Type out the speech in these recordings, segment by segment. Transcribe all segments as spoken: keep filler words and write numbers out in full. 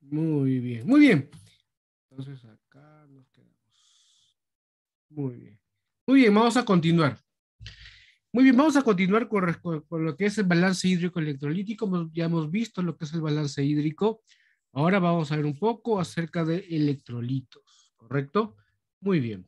Muy bien, muy bien. Entonces acá nos quedamos. Muy bien. Muy bien, vamos a continuar. Muy bien, vamos a continuar con, con- con lo que es el balance hídrico electrolítico. Hemos- Ya hemos visto lo que es el balance hídrico. Ahora vamos a ver un poco acerca de electrolitos, ¿correcto? Muy bien.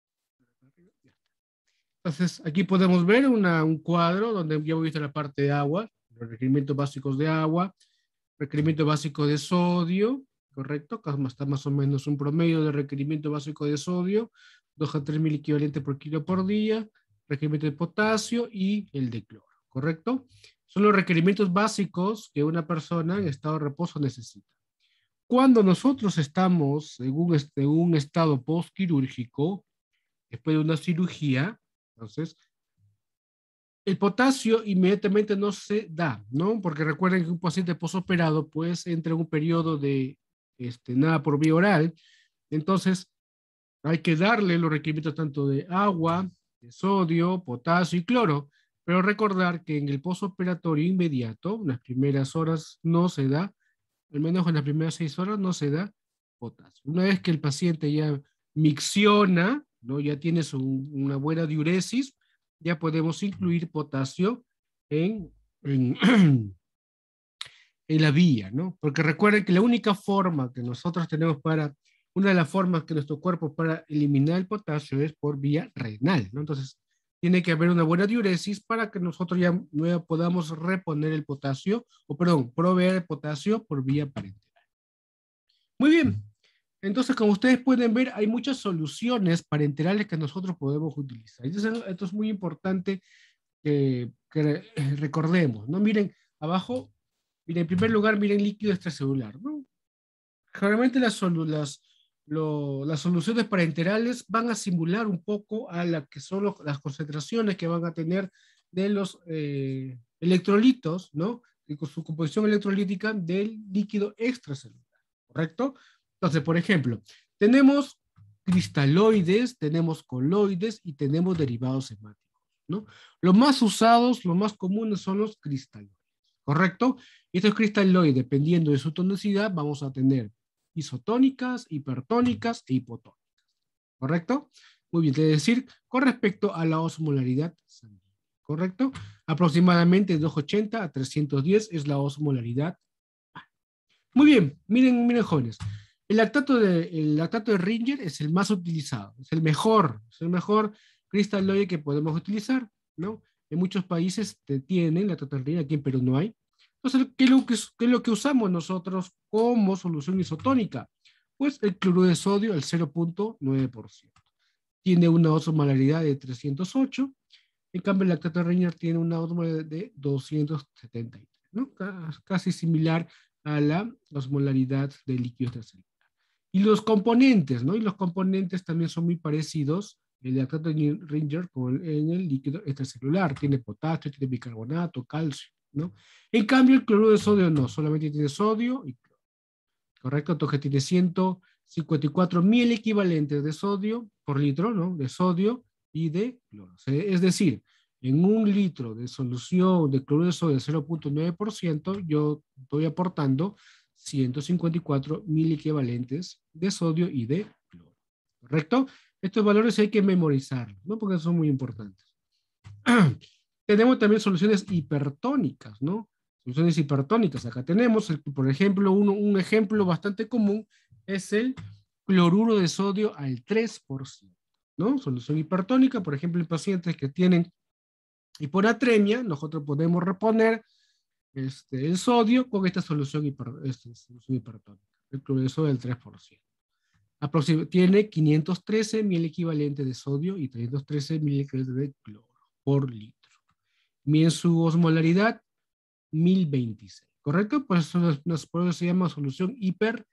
Entonces, aquí podemos ver una- un cuadro donde ya hemos visto la parte de agua, los requerimientos básicos de agua, requerimiento básico de sodio, ¿correcto? Acá está más o menos un promedio de requerimiento básico de sodio, dos a tres mil equivalentes por kilo por día, requerimiento de potasio y el de cloro, ¿correcto? Son los requerimientos básicos que una persona en estado de reposo necesita. Cuando nosotros estamos en un, est- en un estado postquirúrgico, después de una cirugía, entonces el potasio inmediatamente no se da, ¿no? Porque recuerden que un paciente posoperado, pues, entra en un periodo de este, nada por vía oral, entonces hay que darle los requerimientos tanto de agua, de sodio, potasio y cloro, pero recordar que en el posoperatorio inmediato, en las primeras horas no se da, al menos en las primeras seis horas no se da potasio. Una vez que el paciente ya micciona, ¿no? Ya tiene su, una buena diuresis, ya podemos incluir potasio en, en, en la vía, ¿no? Porque recuerden que la única forma que nosotros tenemos para, una de las formas que nuestro cuerpo para eliminar el potasio es por vía renal, ¿no? Entonces, tiene que haber una buena diuresis para que nosotros ya no podamos reponer el potasio, o perdón, proveer el potasio por vía parenteral. Muy bien. Entonces, como ustedes pueden ver, hay muchas soluciones parenterales que nosotros podemos utilizar. Entonces, esto es muy importante que, que recordemos, ¿no? Miren, abajo, miren, en primer lugar, miren líquido extracelular, ¿no? Generalmente las, solu- las, lo- las soluciones parenterales van a simular un poco a la que son los- las concentraciones que van a tener de los eh, electrolitos, ¿no? Y con su composición electrolítica del líquido extracelular, ¿correcto? Entonces, por ejemplo, tenemos cristaloides, tenemos coloides y tenemos derivados hemáticos, ¿no? Los más usados, los más comunes son los cristaloides, ¿correcto? Y estos cristaloides, dependiendo de su tonicidad, vamos a tener isotónicas, hipertónicas e hipotónicas, ¿correcto? Muy bien, es decir, con respecto a la osmolaridad sanguínea, ¿correcto? Aproximadamente de doscientos ochenta a trescientos diez es la osmolaridad. Muy bien, miren, miren jóvenes, el lactato de, el lactato de Ringer es el más utilizado, es el mejor, es el mejor cristaloide que podemos utilizar, ¿no? En muchos países te tienen lactato de Ringer, aquí en Perú no hay. Entonces, ¿qué es lo que, qué es lo que usamos nosotros como solución isotónica? Pues el cloruro de sodio al cero punto nueve por ciento. Tiene una osmolaridad de trescientos ocho, en cambio el lactato de Ringer tiene una osmolaridad de doscientos setenta y tres, ¿no? Casi similar a la osmolaridad del líquido extracelular. Y los componentes, ¿no? Y los componentes también son muy parecidos, el lactato de Ringer con el, en el líquido extracelular. Tiene potasio, tiene bicarbonato, calcio, ¿no? En cambio, el cloruro de sodio no, solamente tiene sodio y cloro, ¿correcto? Entonces tiene ciento cincuenta y cuatro mil equivalentes de sodio por litro, ¿no? De sodio y de cloro. O sea, es decir, en un litro de solución de cloruro de sodio de cero punto nueve por ciento, yo estoy aportando ciento cincuenta y cuatro mil equivalentes de sodio y de cloro, ¿correcto? Estos valores hay que memorizarlos, ¿no? Porque son muy importantes. Tenemos también soluciones hipertónicas, ¿no? Soluciones hipertónicas. Acá tenemos, el, por ejemplo, uno, un ejemplo bastante común es el cloruro de sodio al tres por ciento, ¿no? Solución hipertónica, por ejemplo, en pacientes que tienen hiponatremia, nosotros podemos reponer este, el sodio con esta solución, hiper, esta solución hipertónica, el cloruro de sodio del tres por ciento. Aproxim tiene quinientos trece mil equivalentes de sodio y trescientos trece mil equivalentes de cloro por litro. Miden su osmolaridad, mil veintiséis, ¿correcto? Pues eso, por eso se llama solución hiper,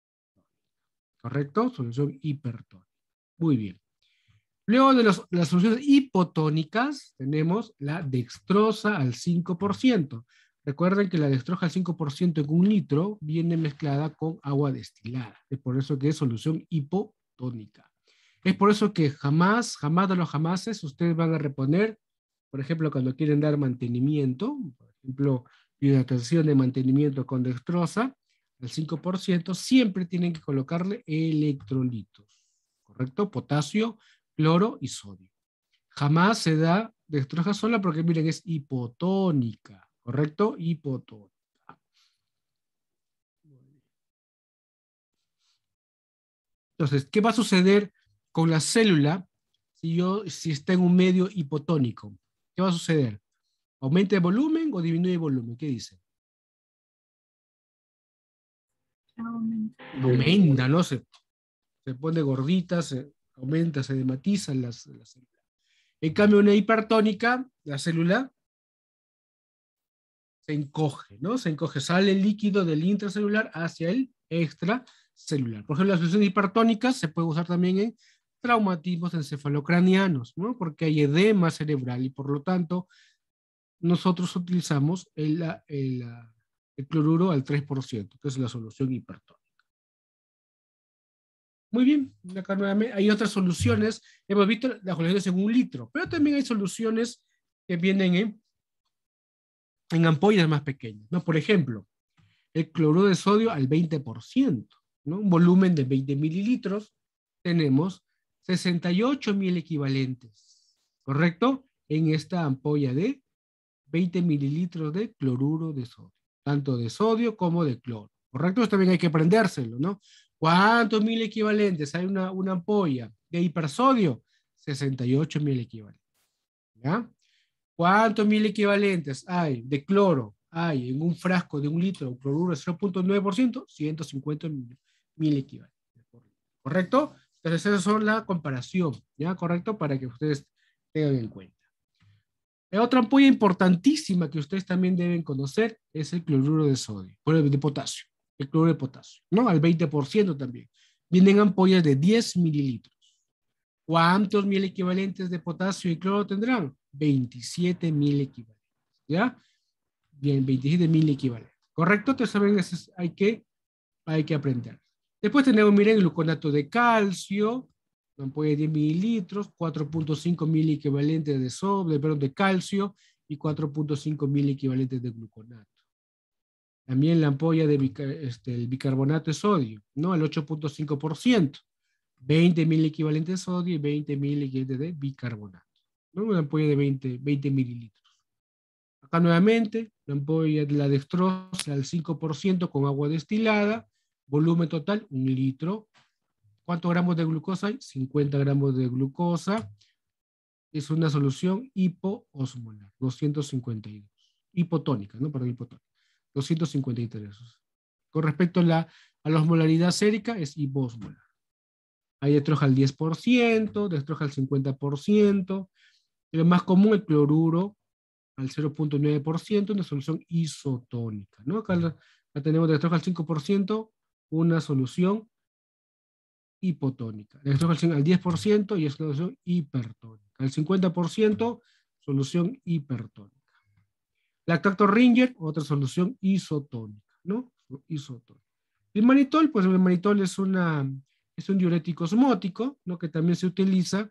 ¿correcto? Solución hipertónica. Muy bien. Luego de los, las soluciones hipotónicas, tenemos la dextrosa al cinco por ciento. Recuerden que la dextrosa al cinco por ciento en un litro viene mezclada con agua destilada. Es por eso que es solución hipotónica. Es por eso que jamás, jamás de los jamases, ustedes van a reponer, por ejemplo, cuando quieren dar mantenimiento, por ejemplo, hidratación de mantenimiento con dextrosa, al cinco por ciento, siempre tienen que colocarle electrolitos, ¿correcto? Potasio, cloro y sodio. Jamás se da dextrosa sola porque miren, es hipotónica, ¿correcto? Hipotónica. Entonces, ¿qué va a suceder con la célula si, yo, si está en un medio hipotónico? ¿Qué va a suceder? ¿Aumenta el volumen o disminuye el volumen? ¿Qué dice? Aumenta. Aumenta, ¿no? Se, se pone gordita, se aumenta, se dematiza la, la célula. En cambio, una hipertónica, la célula se encoge, ¿no? Se encoge, sale el líquido del intracelular hacia el extracelular. Por ejemplo, las soluciones hipertónicas se puede usar también en traumatismos encefalocranianos, ¿no? Porque hay edema cerebral y por lo tanto nosotros utilizamos el, el, el cloruro al tres por ciento, que es la solución hipertónica. Muy bien, acá nuevamente hay otras soluciones, hemos visto las soluciones en un litro, pero también hay soluciones que vienen en, en ampollas más pequeñas, ¿no? Por ejemplo, el cloruro de sodio al veinte por ciento, ¿no? Un volumen de veinte mililitros, tenemos sesenta y ocho mil equivalentes, ¿correcto? En esta ampolla de veinte mililitros de cloruro de sodio, tanto de sodio como de cloro, ¿correcto? Esto también hay que aprendérselo, ¿no? ¿Cuántos mil equivalentes hay una, una ampolla de hipersodio? sesenta y ocho mil equivalentes, ¿ya? ¿Cuántos mil equivalentes hay de cloro? Hay en un frasco de un litro de cloruro de cero punto nueve por ciento, ciento cincuenta mil equivalentes. ¿Correcto? Entonces, esa son la comparación, ¿ya? ¿Correcto? Para que ustedes tengan en cuenta. Otra ampolla importantísima que ustedes también deben conocer es el cloruro de sodio, de potasio, el cloruro de potasio, ¿no? Al veinte por ciento también. Vienen ampollas de diez mililitros. ¿Cuántos mil equivalentes de potasio y cloro tendrán? veintisiete mil equivalentes, ¿ya? Bien, veintisiete mil equivalentes. ¿Correcto? Entonces, saben, eso hay que, hay que aprender. Después tenemos, miren, el gluconato de calcio, una ampolla de diez mililitros, cuatro punto cinco mil equivalentes de sodio, perdón, de calcio y cuatro punto cinco mil equivalentes de gluconato. También la ampolla de bica, este, el bicarbonato de sodio, ¿no? Al ocho punto cinco por ciento. veinte mil equivalentes de sodio y veinte mil equivalentes de bicarbonato, ¿no? Una ampolla de veinte, veinte mililitros. Acá nuevamente, la ampolla de la dextrosa al cinco por ciento con agua destilada, volumen total, un litro. ¿Cuántos gramos de glucosa hay? cincuenta gramos de glucosa. Es una solución hipoosmolar, doscientos cincuenta y dos. Hipotónica, ¿no? Perdón, hipotónica. doscientos cincuenta y tres. Con respecto a la, a la osmolaridad sérica, es hiposmolar. Hay dextrosa al diez por ciento, dextrosa al cincuenta por ciento. Y lo más común, el cloruro al cero punto nueve por ciento, una solución isotónica, ¿no? Acá la, la tenemos dextrosa al cinco por ciento, una solución hipotónica. La dextrosa al diez por ciento y es una solución hipertónica. Al cincuenta por ciento, solución hipertónica. Lactato Ringer, otra solución isotónica, ¿no? Isotónica. El manitol, pues el manitol es, una, es un diurético osmótico, ¿no? Que también se utiliza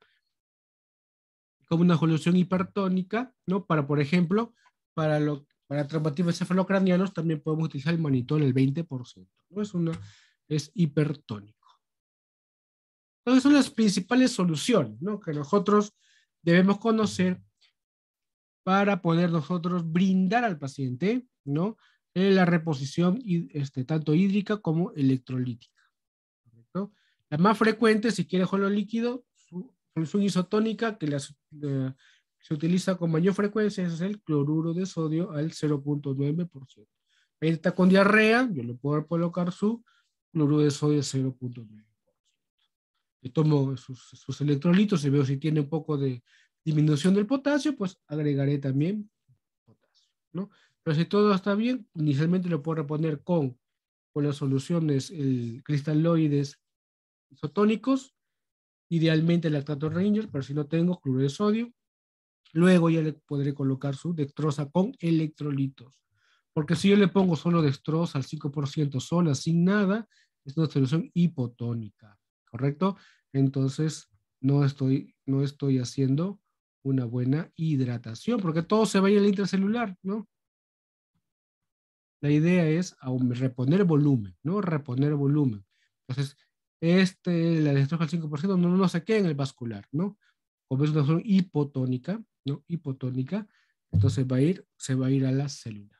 como una solución hipertónica, ¿no? Para, por ejemplo, para, lo, para traumatismos encefalocranianos también podemos utilizar el manitol el veinte por ciento, ¿no? Es, una, es hipertónico. Entonces son las principales soluciones, ¿no? Que nosotros debemos conocer para poder nosotros brindar al paciente, ¿no? Eh, la reposición este, tanto hídrica como electrolítica, ¿correcto? La más frecuente, si quiere suelo líquido, su solución isotónica que las, eh, se utiliza con mayor frecuencia es el cloruro de sodio al cero punto nueve por ciento. Ahí está con diarrea, yo le puedo colocar su cloruro de sodio al cero punto nueve por ciento. Le tomo sus, sus electrolitos y veo si tiene un poco de disminución del potasio, pues agregaré también potasio, ¿no? Pero si todo está bien, inicialmente lo puedo reponer con, con las soluciones el, cristaloides isotónicos, idealmente el lactato Ringer, pero si no tengo cloruro de sodio, luego ya le podré colocar su dextrosa con electrolitos. Porque si yo le pongo solo dextrosa al cinco por ciento sola, sin nada, es una solución hipotónica, ¿correcto? Entonces, no estoy, no estoy haciendo una buena hidratación, porque todo se va a ir al intracelular, ¿no? la idea es reponer volumen, ¿no? Reponer volumen. Entonces, este, la dextrosa al cinco por ciento no, no se queda en el vascular, ¿no? Como es una zona hipotónica, ¿no? Hipotónica, entonces va a ir, se va a ir a la célula.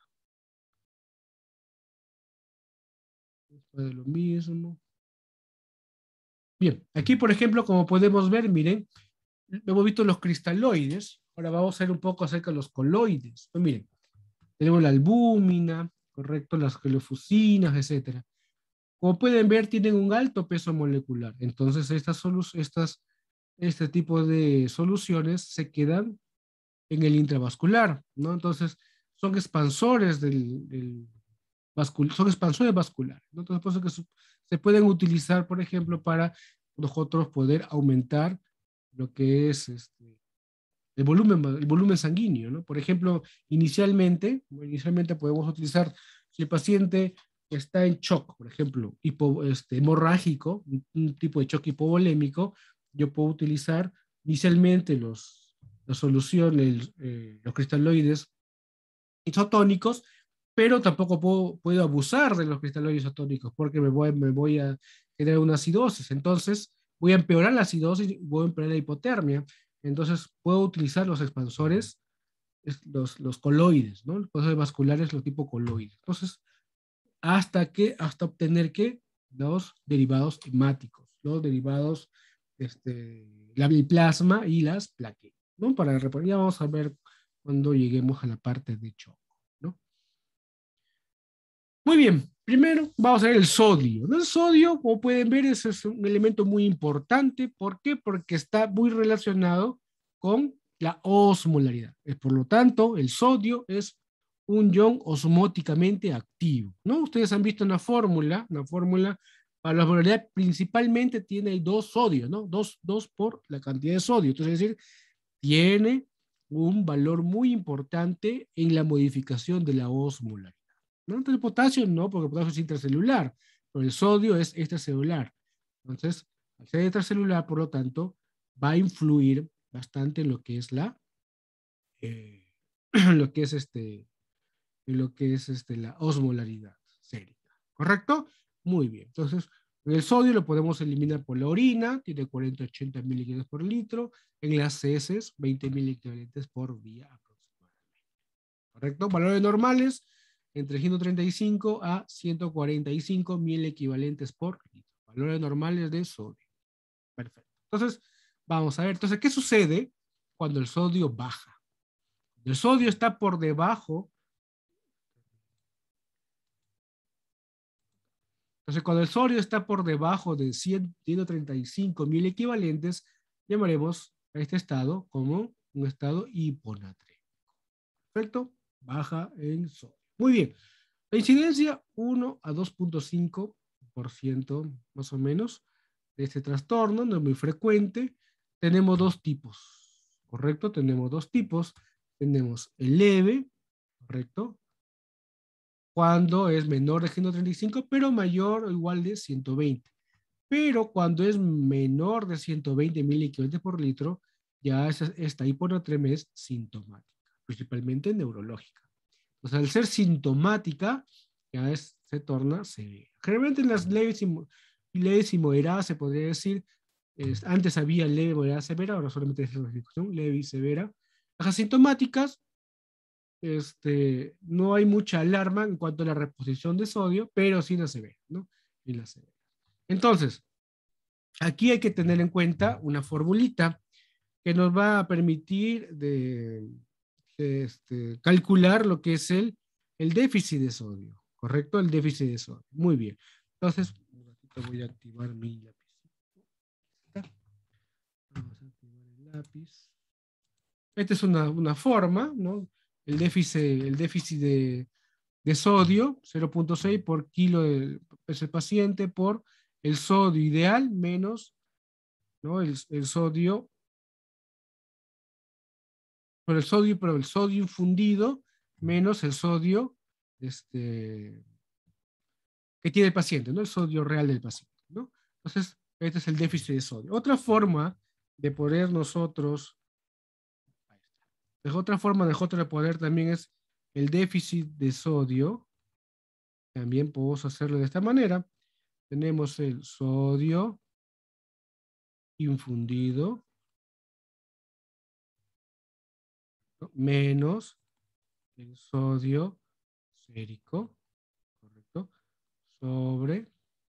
Después de lo mismo. Bien, aquí por ejemplo, como podemos ver, miren, hemos visto los cristaloides, ahora vamos a ver un poco acerca de los coloides. Pues miren, tenemos la albúmina, correcto, las gelofusinas, etcétera. Como pueden ver, tienen un alto peso molecular. Entonces, estas, estas, este tipo de soluciones se quedan en el intravascular, ¿no? Entonces, son expansores del, del vascul son expansores vasculares, ¿no? Entonces, por eso que su, se pueden utilizar, por ejemplo, para nosotros poder aumentar lo que es este, el volumen, el volumen sanguíneo, ¿no? Por ejemplo, inicialmente, inicialmente podemos utilizar, si el paciente está en shock, por ejemplo, hipo, este, hemorrágico, un, un tipo de shock hipovolémico, yo puedo utilizar inicialmente los, la solución, el, eh, los cristaloides isotónicos, pero tampoco puedo, puedo abusar de los cristaloides isotónicos porque me voy, me voy a generar una acidosis. Entonces, voy a empeorar la acidosis, voy a empeorar la hipotermia. Entonces, puedo utilizar los expansores, los, los coloides, ¿no? Los expansores vasculares, los tipo coloides. Entonces, hasta que, hasta obtener que los derivados hemáticos, los derivados, este, la, el plasma y las plaquetas, ¿no? Para reponer, ya vamos a ver cuando lleguemos a la parte de shock, ¿no? Muy bien, primero vamos a ver el sodio, ¿no? El sodio, como pueden ver, es, es un elemento muy importante. ¿Por qué? Porque está muy relacionado con la osmolaridad. Por lo tanto, el sodio es un ion osmóticamente activo, ¿no? Ustedes han visto una fórmula, una fórmula para la osmolaridad principalmente tiene dos sodios, ¿no? Dos, dos por la cantidad de sodio. Entonces, es decir, tiene un valor muy importante en la modificación de la osmolaridad, ¿no? Entonces, el potasio no, porque el potasio es intracelular, pero el sodio es extracelular. Entonces, al ser extracelular, por lo tanto, va a influir bastante en lo que es la, eh, lo que es este, en lo que es este, la osmolaridad sérica. ¿Correcto? Muy bien. Entonces, el sodio lo podemos eliminar por la orina, tiene cuarenta a ochenta miligramos por litro. En las heces, veinte mil equivalentes por día aproximadamente. ¿Correcto? Valores normales, entre ciento treinta y cinco a ciento cuarenta y cinco mil equivalentes por litro. Valores normales de sodio. Perfecto. Entonces, vamos a ver. Entonces, ¿qué sucede cuando el sodio baja? El sodio está por debajo. Entonces, cuando el sodio está por debajo de ciento treinta y cinco mil equivalentes, llamaremos a este estado como un estado hiponatrémico. Perfecto, baja en sodio. Muy bien. La incidencia uno a dos punto cinco por ciento más o menos de este trastorno, no es muy frecuente. Tenemos dos tipos, ¿correcto? Tenemos dos tipos. Tenemos el leve, ¿correcto? Cuando es menor de ciento treinta y cinco, pero mayor o igual de ciento veinte. Pero cuando es menor de ciento veinte mil equivalentes por litro, ya es, esta hiponatremia es sintomática, principalmente neurológica. O sea, al ser sintomática, ya es, se torna severa. Generalmente en las leves y, leves y moderadas se podría decir, es, antes había leve, moderada, severa, ahora solamente es la clasificación leve y severa. Las asintomáticas, este, no hay mucha alarma en cuanto a la reposición de sodio, pero sí la severa, ¿no? Y la severa. Entonces, aquí hay que tener en cuenta una formulita que nos va a permitir de, de este, calcular lo que es el, el déficit de sodio, ¿correcto? El déficit de sodio. Muy bien. Entonces, un ratito voy a activar mi lápiz. Vamos a activar el lápiz. Esta es una, una forma, ¿no? El déficit, el déficit de, de sodio, cero punto seis por kilo de peso del paciente por el sodio ideal menos, ¿no? el, el sodio, por el sodio, pero el sodio infundido menos el sodio este, que tiene el paciente, ¿no? El sodio real del paciente, ¿no? Entonces, este es el déficit de sodio. Otra forma de poder nosotros, otra forma de nosotros de poder también es el déficit de sodio, También podemos hacerlo de esta manera. Tenemos el sodio infundido, ¿no? Menos el sodio sérico, ¿correcto? Sobre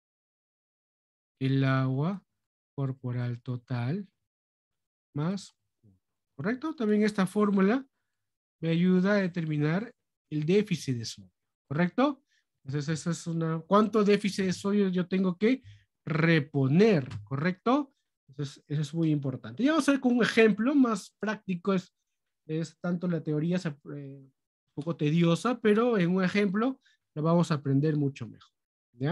el agua corporal total más uno, ¿correcto? También esta fórmula me ayuda a determinar el déficit de sodio, ¿correcto? Entonces, esa es una, ¿cuánto déficit de sodio yo tengo que reponer, ¿correcto? Entonces, eso es muy importante. Y vamos a ver con un ejemplo más práctico, es, es tanto la teoría es eh, un poco tediosa, pero en un ejemplo lo vamos a aprender mucho mejor, ¿ya?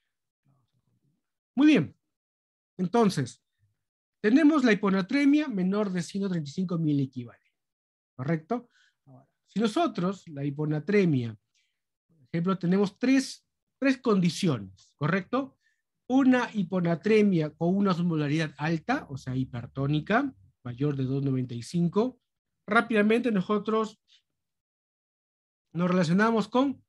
Muy bien, entonces, tenemos la hiponatremia menor de ciento treinta y cinco miliequivalentes, ¿correcto? Ahora, si nosotros, la hiponatremia, por ejemplo, tenemos tres, tres condiciones, ¿correcto? Una hiponatremia con una osmolaridad alta, o sea, hipertónica, mayor de dos punto noventa y cinco. Rápidamente nosotros nos relacionamos con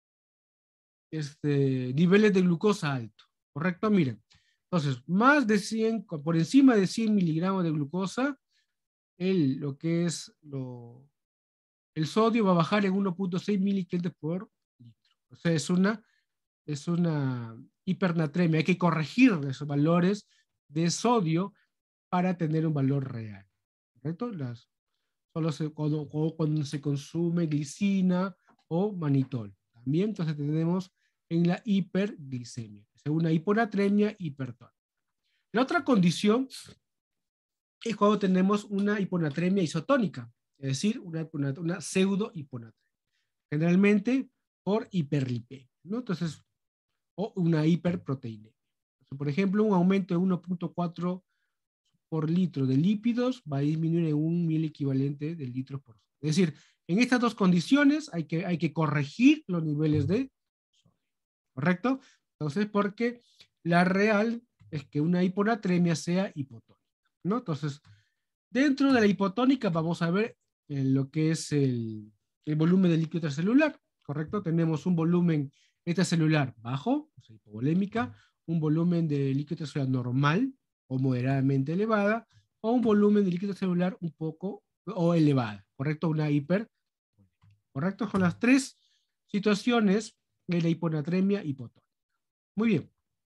este, niveles de glucosa alto, ¿correcto? Miren, entonces, más de cien, por encima de cien miligramos de glucosa, el, lo que es lo, el sodio va a bajar en uno punto seis miliclientes por litro. O sea, es una, es una hipernatremia. Hay que corregir esos valores de sodio para tener un valor real, ¿correcto? Las, solo se, cuando, cuando se consume glicina o manitol. También entonces tenemos en la hiperglicemia, o sea, una hiponatremia hipertónica. La otra condición es cuando tenemos una hiponatremia isotónica, es decir, una, una, una pseudo hiponatremia, generalmente por hiperlipemia, ¿no? Entonces, o una hiperproteinemia. Por ejemplo, un aumento de uno punto cuatro por litro de lípidos va a disminuir en un mil equivalente de litros por sodio. Es decir, en estas dos condiciones hay que, hay que corregir los niveles de sodio, ¿correcto? Entonces, porque la real es que una hiponatremia sea hipotónica, ¿no? Entonces, dentro de la hipotónica vamos a ver eh, lo que es el, el volumen del líquido extracelular, ¿correcto? Tenemos un volumen extracelular bajo, o sea, hipovolémica, un volumen de líquido extracelular normal o moderadamente elevada, o un volumen de líquido celular un poco o elevada, ¿correcto? Una hiper, ¿correcto? Son las tres situaciones de la hiponatremia hipotónica. Muy bien.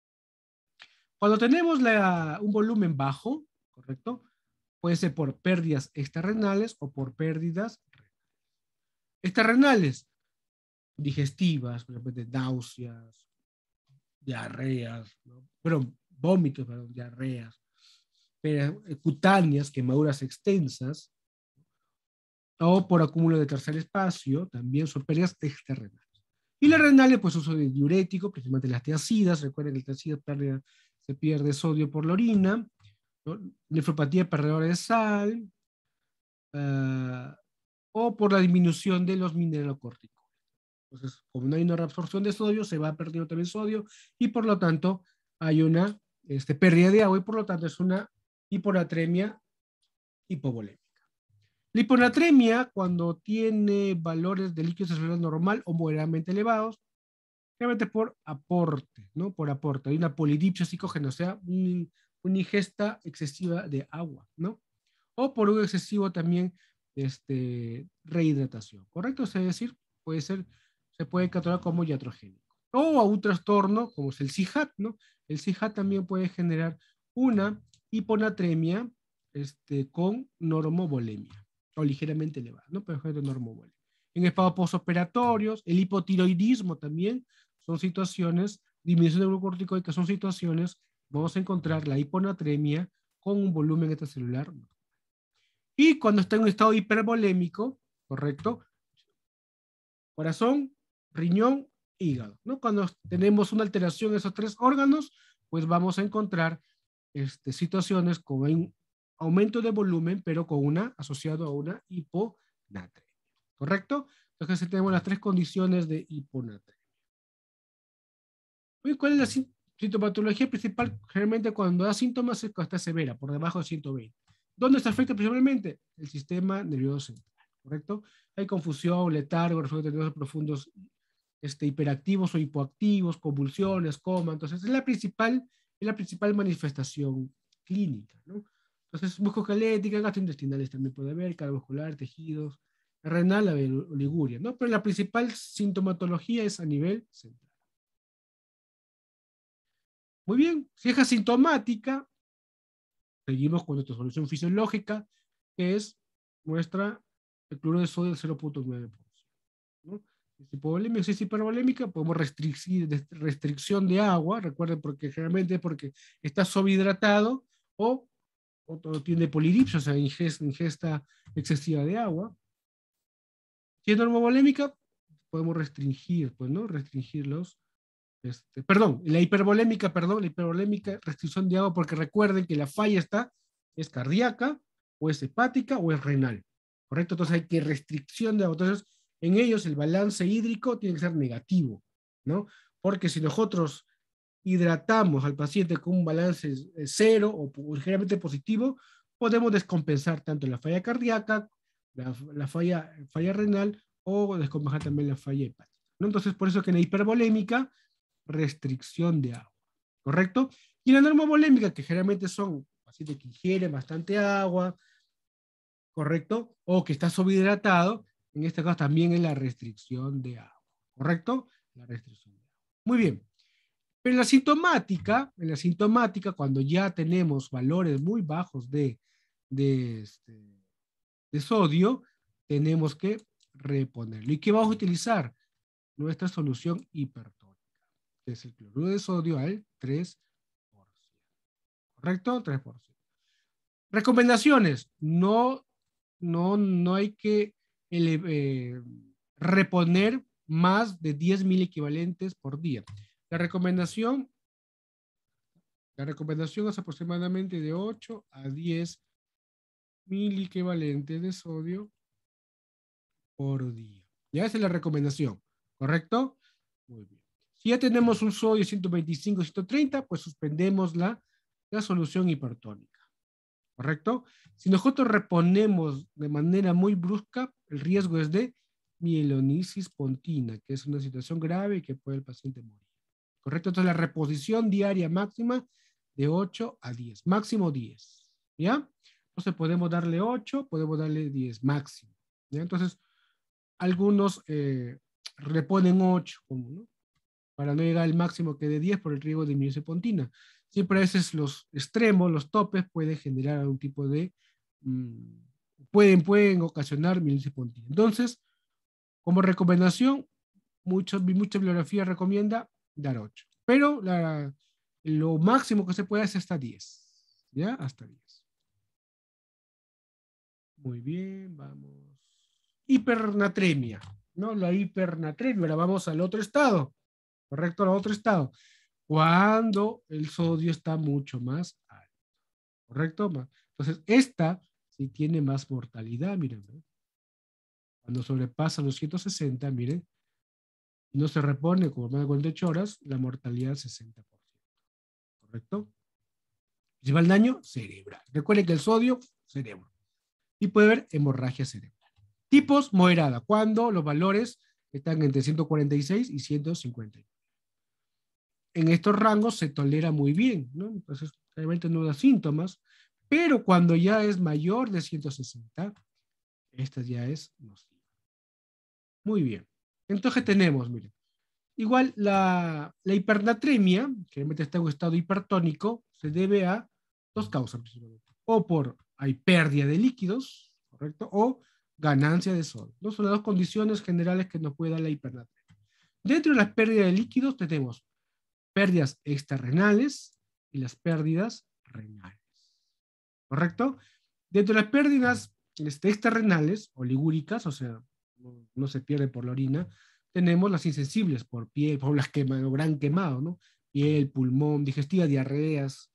Cuando tenemos la, un volumen bajo, ¿correcto? Puede ser por pérdidas extrarrenales o por pérdidas renales. Extrarrenales, digestivas, por ejemplo, de náuseas, diarreas, ¿no? Pero vómitos, perdón, diarreas, pero, eh, cutáneas, quemaduras extensas, o por acúmulo de tercer espacio, también son pérdidas extrarrenales. Y las renales, pues uso de diurético, principalmente las tiacidas, recuerden que el tiacida pierde, se pierde sodio por la orina, ¿no? Nefropatía perdedora de sal, uh, o por la disminución de los mineralocorticoides. Entonces, como no hay una reabsorción de sodio, se va perdiendo también sodio y por lo tanto hay una este, pérdida de agua y por lo tanto es una hiponatremia hipovolémica. La hiponatremia, cuando tiene valores de líquido extracelular normal o moderadamente elevados, realmente por aporte, ¿no? Por aporte. Hay una polidipsia psicógena, o sea, un, una ingesta excesiva de agua, ¿no? O por un excesivo también este, rehidratación, ¿correcto? Es decir, puede ser, se puede catalogar como iatrogénico. O a un trastorno, como es el C I H A T, ¿no? El C I H A T también puede generar una hiponatremia este, con normovolemia, o ligeramente elevada, ¿no? Pero es de normovolemia. En estados postoperatorios, el hipotiroidismo también son situaciones, disminución de glucocorticoide, que son situaciones, vamos a encontrar la hiponatremia con un volumen extracelular. Y cuando está en un estado hipervolémico, ¿correcto? Corazón, riñón, hígado, ¿no? Cuando tenemos una alteración en esos tres órganos, pues vamos a encontrar este, situaciones con un aumento de volumen, pero con una, asociado a una hiponatremia, ¿correcto? Entonces tenemos las tres condiciones de hiponatremia. ¿Cuál es la sintomatología principal? Generalmente cuando da síntomas es cuando está severa, por debajo de ciento veinte. ¿Dónde se afecta principalmente? El sistema nervioso central, ¿correcto? Hay confusión, letargo, reflejos nerviosos profundos este, hiperactivos o hipoactivos, convulsiones, coma. Entonces, es la principal, es la principal manifestación clínica, ¿no? Entonces, musculoesquelética, gastrointestinales también puede haber, cardiovascular, tejidos, renal, la oliguria, ¿no? Pero la principal sintomatología es a nivel central. Muy bien, si es asintomática, seguimos con nuestra solución fisiológica, que es nuestra el cloruro de sodio del cero punto nueve por ciento, ¿no? Si es hipovolémica, si es hipervolémica, podemos restringir, restricción de agua, recuerden, porque generalmente es porque está sobrehidratado o, o tiene polidipsia, o sea, ingesta, ingesta excesiva de agua. Si es normovolémica, podemos restringir, pues, ¿no? Restringirlos. Este, perdón, la hipervolémica, perdón, la hipervolémica, restricción de agua, porque recuerden que la falla está, es cardíaca, o es hepática, o es renal, ¿correcto? Entonces hay que restricción de agua. Entonces, en ellos el balance hídrico tiene que ser negativo, ¿no? Porque si nosotros hidratamos al paciente con un balance cero o ligeramente positivo, podemos descompensar tanto la falla cardíaca, la, la falla, falla renal, o descompensar también la falla hepática, ¿no? Entonces, por eso que en la hipervolémica, restricción de agua, ¿correcto? Y la normovolémica, que generalmente son pacientes que ingieren bastante agua, ¿correcto? O que está sobrehidratado, en este caso también es la restricción de agua, ¿correcto? La restricción de agua. Muy bien. Pero en la sintomática, en la sintomática, cuando ya tenemos valores muy bajos de, de, este, de sodio, tenemos que reponerlo. ¿Y qué vamos a utilizar? Nuestra solución hipertónica, que es el cloruro de sodio al tres por ciento. ¿Correcto? tres por ciento. Recomendaciones. No, no, no hay que eh, reponer más de diez mil equivalentes por día. La recomendación, la recomendación es aproximadamente de ocho a diez mil equivalentes de sodio por día. Ya esa es la recomendación, ¿correcto? Muy bien. Si ya tenemos un sodio ciento veinticinco, ciento treinta, pues suspendemos la, la solución hipertónica, ¿correcto? Si nosotros reponemos de manera muy brusca, el riesgo es de mielonisis pontina, que es una situación grave y que puede el paciente morir, ¿correcto? Entonces la reposición diaria máxima de ocho a diez, máximo diez, ¿ya? Entonces podemos darle ocho, podemos darle diez máximo, ¿ya? Entonces algunos eh, reponen ocho, ¿no? Para no llegar al máximo que de diez por el riesgo de mielonisis pontina. Siempre a veces los extremos, los topes, pueden generar algún tipo de, mmm, pueden, pueden ocasionar mielonisis pontina. Entonces, como recomendación, mucho, mucha bibliografía recomienda dar ocho. Pero la, lo máximo que se puede hacer es hasta diez. ¿Ya? Hasta diez. Muy bien, vamos. Hipernatremia, ¿no? La hipernatremia. Ahora vamos al otro estado. ¿Correcto? Al otro estado. Cuando el sodio está mucho más alto. ¿Correcto? Entonces, esta sí tiene más mortalidad, miren, ¿no? Cuando sobrepasa los ciento sesenta, miren, y no se repone como más de cuarenta y ocho horas, la mortalidad es sesenta por ciento. ¿Correcto? Principal daño cerebral. Recuerden que el sodio, cerebro. Y puede haber hemorragia cerebral. Tipos, moderada, cuando los valores están entre ciento cuarenta y seis y ciento cincuenta y nueve. En estos rangos se tolera muy bien, ¿no? Entonces, realmente no da síntomas, pero cuando ya es mayor de ciento sesenta, esta ya es nociva. Muy bien. Entonces tenemos, miren, igual la, la hipernatremia, que realmente está en un estado hipertónico, se debe a dos causas principalmente. O por hay pérdida de líquidos, ¿correcto? O ganancia de sodio. ¿No? Son las dos condiciones generales que nos puede dar la hipernatremia. Dentro de las pérdidas de líquidos tenemos pérdidas extrarrenales y las pérdidas renales. ¿Correcto? Dentro de las pérdidas este, extrarrenales o ligúricas, o sea, no, no se pierde por la orina, tenemos las insensibles por piel, por las quemas, o gran quemado, ¿no? Piel, pulmón, digestiva, diarreas.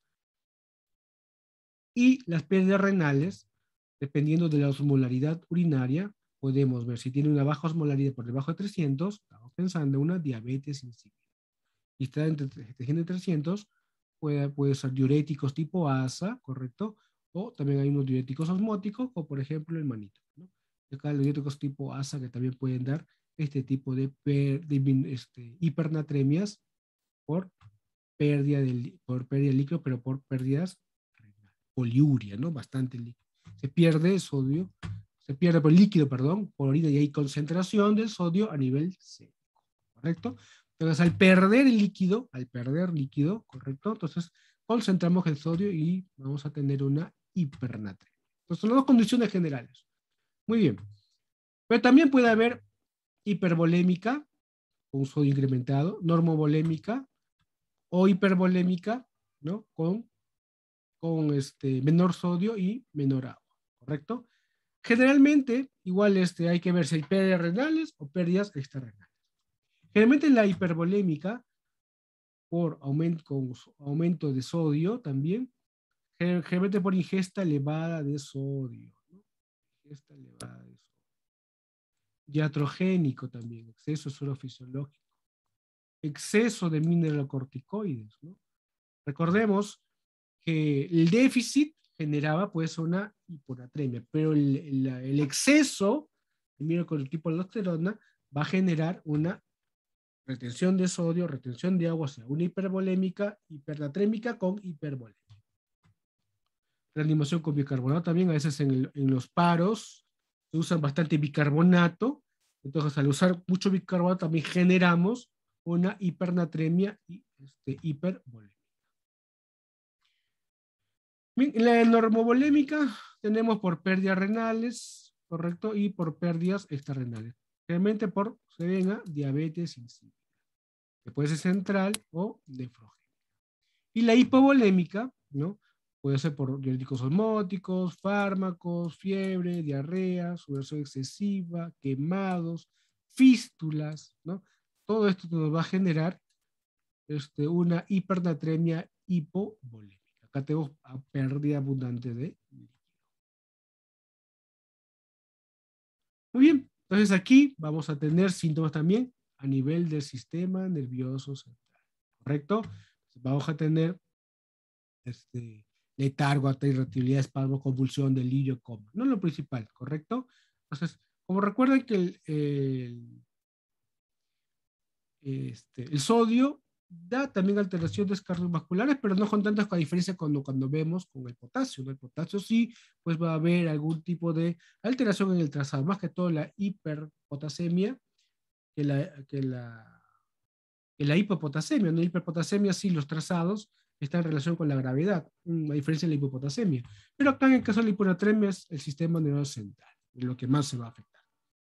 Y las pérdidas renales, dependiendo de la osmolaridad urinaria, podemos ver si tiene una baja osmolaridad por debajo de trescientos, estamos pensando en una diabetes insípida. Y está entre trescientos y trescientos, puede, puede ser diuréticos tipo ASA, ¿correcto? O también hay unos diuréticos osmóticos, o por ejemplo el manito, ¿no? Y acá los diuréticos tipo ASA que también pueden dar este tipo de, per, de este, hipernatremias por pérdida, de, por pérdida de líquido, pero por pérdidas renales. Poliuria, ¿no? Bastante líquido. Se pierde sodio, se pierde por líquido, perdón, por orina, y hay concentración del sodio a nivel séptico, ¿correcto? Entonces, al perder el líquido, al perder líquido, ¿correcto? Entonces, concentramos el sodio y vamos a tener una hipernatremia. Entonces, son las dos condiciones generales. Muy bien. Pero también puede haber hipervolémica, con sodio incrementado, normovolémica o hipervolémica, ¿no? Con, con este, menor sodio y menor agua, ¿correcto? Generalmente, igual este, hay que ver si hay pérdidas renales o pérdidas extrarrenales. Generalmente la hipervolémica, por aumento, con aumento de sodio también, generalmente por ingesta elevada de sodio, ¿no? Ingesta elevada de sodio. Iatrogénico también, exceso de suero fisiológico. Exceso de mineralocorticoides, ¿no? Recordemos que el déficit generaba pues una hiponatremia, pero el, el, el exceso de mineralocorticoides va a generar una retención de sodio, retención de agua, o sea, una hipervolémica, hipernatrémica con hipervolemia. Reanimación con bicarbonato también, a veces en, el, en los paros se usa bastante bicarbonato, entonces al usar mucho bicarbonato también generamos una hipernatremia y este, hipervolemia. En la normovolémica tenemos por pérdidas renales, correcto, y por pérdidas extrarrenales. Realmente por se venga diabetes insípida, que puede ser central o nefrogénica. Y la hipovolémica, ¿no? Puede ser por diuréticos osmóticos, fármacos, fiebre, diarrea, sudoración excesiva, quemados, fístulas, ¿no? Todo esto nos va a generar este, una hipernatremia hipovolémica. Acá tenemos pérdida abundante de líquido. Muy bien, entonces aquí vamos a tener síntomas también a nivel del sistema nervioso central, ¿correcto? Vamos a tener este, letargo, irritabilidad, espasmo, convulsión, delirio, coma. No es lo principal, ¿correcto? Entonces, como recuerden que el, el, este, el sodio da también alteraciones cardiovasculares, pero no con tantas diferencias cuando, cuando vemos con el potasio, ¿no? El potasio sí, pues va a haber algún tipo de alteración en el trazado, más que todo la hiperpotasemia, que la, que la, que la hipopotasemia, ¿no? La hiperpotasemia sí, los trazados están en relación con la gravedad, a diferencia de la hipopotasemia. Pero acá en el caso de la hiponatremia es el sistema nervioso central, es lo que más se va a afectar.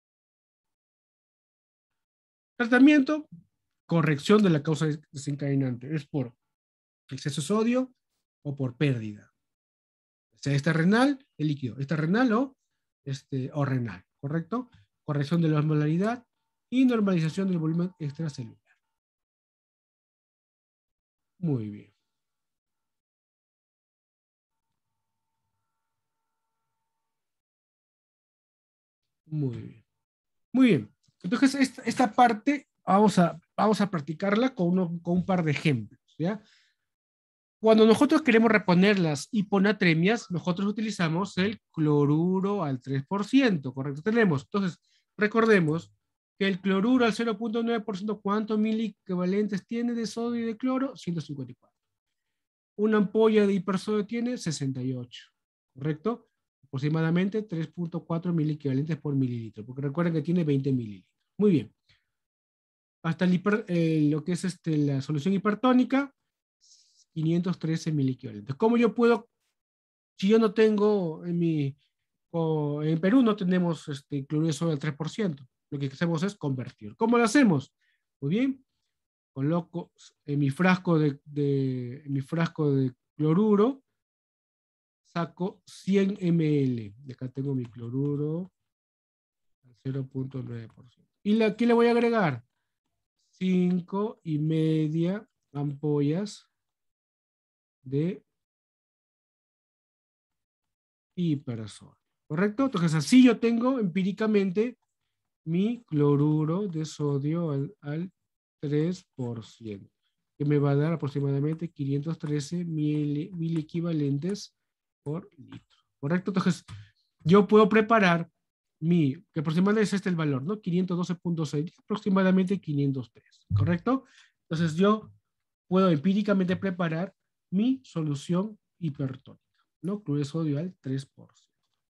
Tratamiento, corrección de la causa desencadenante, es por exceso de sodio o por pérdida. O sea, esta renal, el líquido, esta renal o, este, o renal, ¿correcto? Corrección de la osmolaridad y normalización del volumen extracelular. Muy bien. Muy bien. Muy bien. Entonces, esta, esta parte vamos a, vamos a practicarla con, uno, con un par de ejemplos, ¿ya? Cuando nosotros queremos reponer las hiponatremias, nosotros utilizamos el cloruro al tres por ciento, ¿correcto? Tenemos, entonces, recordemos que el cloruro al cero punto nueve por ciento, ¿cuántos miliequivalentes tiene de sodio y de cloro? ciento cincuenta y cuatro. Una ampolla de hipersodio tiene sesenta y ocho, ¿correcto? Aproximadamente tres punto cuatro miliequivalentes por mililitro, porque recuerden que tiene veinte mililitros. Muy bien. Hasta el hiper, eh, lo que es este, la solución hipertónica, quinientos trece miliequivalentes. ¿Cómo yo puedo, si yo no tengo en mi, o en Perú no tenemos este, cloruro de sodio al tres por ciento, lo que hacemos es convertir. ¿Cómo lo hacemos? Muy bien, coloco en mi frasco de, de, en mi frasco de cloruro, saco cien mililitros. De acá tengo mi cloruro al cero punto nueve por ciento. ¿Y la, qué le voy a agregar? cinco y media ampollas de hipersodio, ¿correcto? Entonces así yo tengo empíricamente mi cloruro de sodio al, al tres por ciento, que me va a dar aproximadamente quinientos trece mil, mil equivalentes por litro, ¿correcto? Entonces yo puedo preparar mi, que aproximadamente es este el valor, ¿no? quinientos doce punto seis, aproximadamente quinientos tres, ¿correcto? Entonces yo puedo empíricamente preparar mi solución hipertónica, ¿no? Cloruro de sodio al tres por ciento.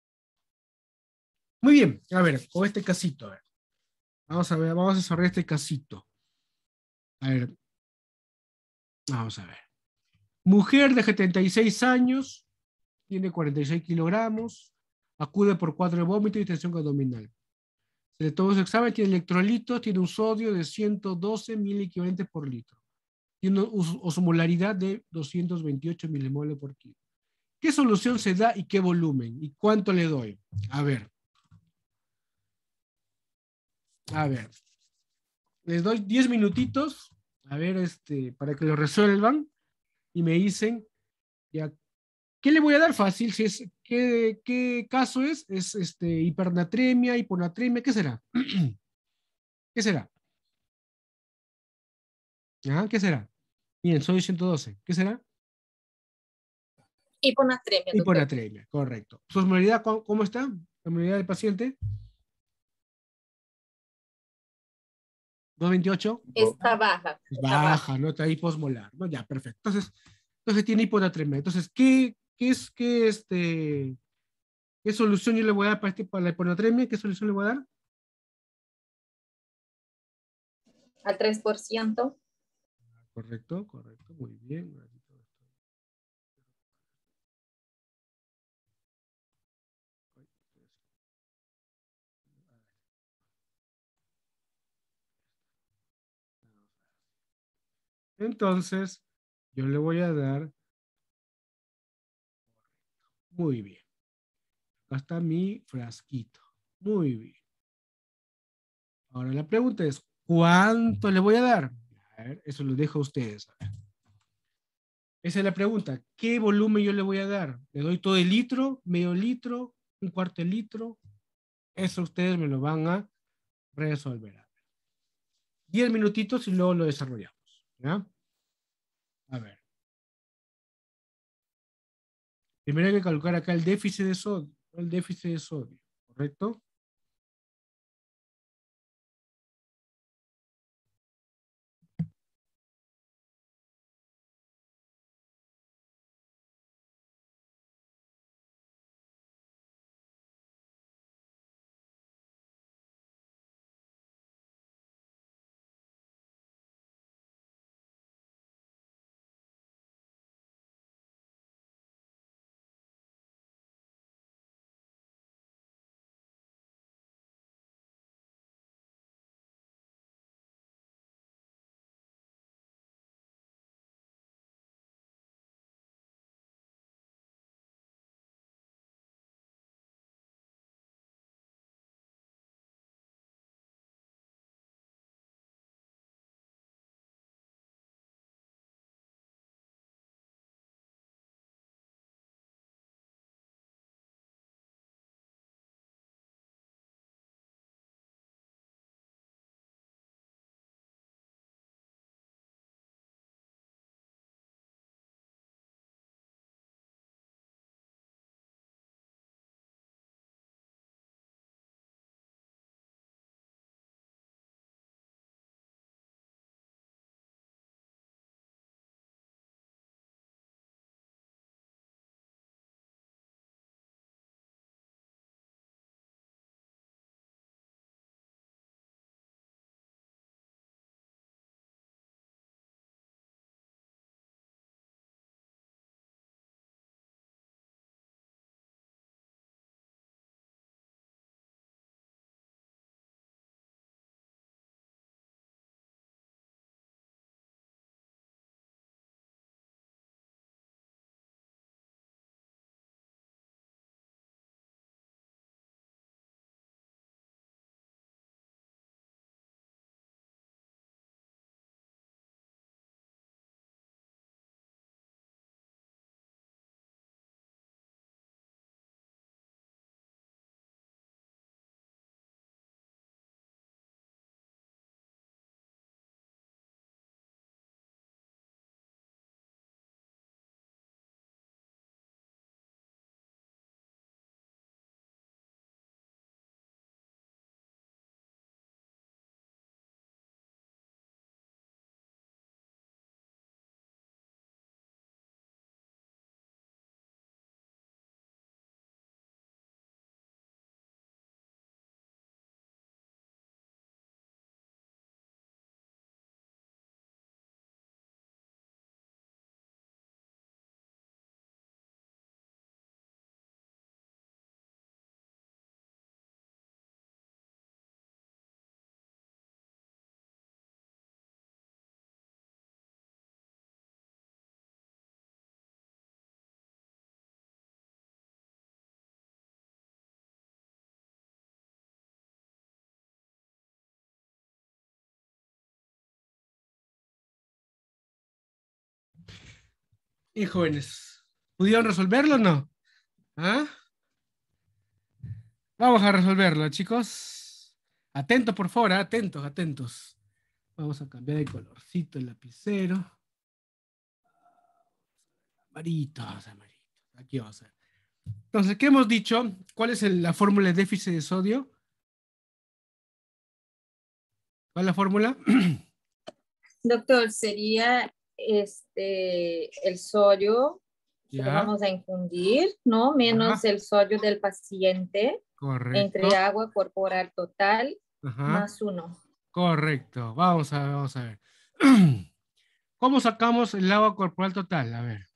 Muy bien, a ver, con este casito, a ver. Vamos a ver, vamos a desarrollar este casito. A ver, vamos a ver. Mujer de setenta y seis años, tiene cuarenta y seis kilogramos, acude por cuatro de vómito y tensión abdominal. Se le toma su examen, tiene electrolitos, tiene un sodio de ciento doce miliequivalentes por litro. Tiene una osmolaridad de doscientos veintiocho milimoles por kilo. ¿Qué solución se da y qué volumen? ¿Y cuánto le doy? A ver. A ver. Les doy diez minutitos, a ver, este, para que lo resuelvan y me dicen, ya, ¿qué le voy a dar fácil? Si es, ¿qué, qué caso es? ¿Es este, hipernatremia, hiponatremia? ¿Qué será? ¿Qué será? ¿Ah? ¿Qué será? Bien, soy ciento doce. ¿Qué será? Hiponatremia, doctor. Hiponatremia, correcto. ¿Su osmolaridad cómo, cómo está? ¿La osmolaridad del paciente? ¿doscientos veintiocho? Está baja, Es está baja. baja, ¿no? Está ahí posmolar, ¿no? Ya, perfecto. Entonces, entonces tiene hiponatremia. Entonces, ¿qué, qué es, qué, este, qué solución yo le voy a dar para, este, para la hiponatremia? ¿Qué solución le voy a dar? Al tres por ciento. Correcto, correcto, muy bien. Entonces, yo le voy a dar, muy bien. Acá está mi frasquito. Muy bien. Ahora la pregunta es, ¿cuánto le voy a dar? A ver, eso lo dejo a ustedes. A ver. Esa es la pregunta. ¿Qué volumen yo le voy a dar? ¿Le doy todo el litro, medio litro, un cuarto de litro? Eso ustedes me lo van a resolver. Diez minutitos y luego lo desarrollamos. ¿Ya? A ver. Primero hay que calcular acá el déficit de sodio. El déficit de sodio, ¿correcto? Y jóvenes, ¿pudieron resolverlo o no? ¿Ah? Vamos a resolverlo, chicos. Atentos, por favor, atentos, atentos. Vamos a cambiar de colorcito el lapicero. Amarito, amarito. Aquí vamos a ver. Entonces, ¿qué hemos dicho? ¿Cuál es el- la fórmula de déficit de sodio? ¿Cuál es la fórmula? Doctor, sería este el sodio que Ya, vamos a infundir, ¿no? Menos ya, el sodio del paciente entre correcto. agua corporal total Ajá, más uno. correcto. Vamos a ver, vamos a ver. ¿Cómo sacamos el agua corporal total? A ver.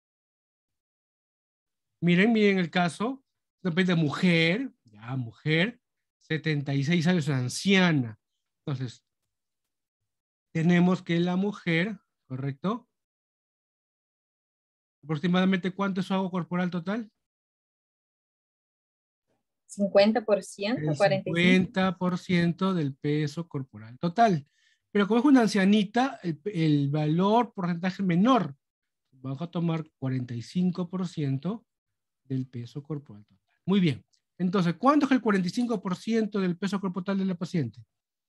Miren, miren el caso. Depende de mujer, ya, mujer, setenta y seis años, anciana. Entonces, tenemos que la mujer, ¿correcto? Aproximadamente, ¿cuánto es su agua corporal total? cincuenta por ciento, El cuarenta y cinco. cincuenta por ciento del peso corporal total. Pero como es una ancianita, el, el valor porcentaje menor. Vamos a tomar cuarenta y cinco por ciento del peso corporal total. Muy bien. Entonces, ¿cuánto es el cuarenta y cinco por ciento del peso corporal de la paciente?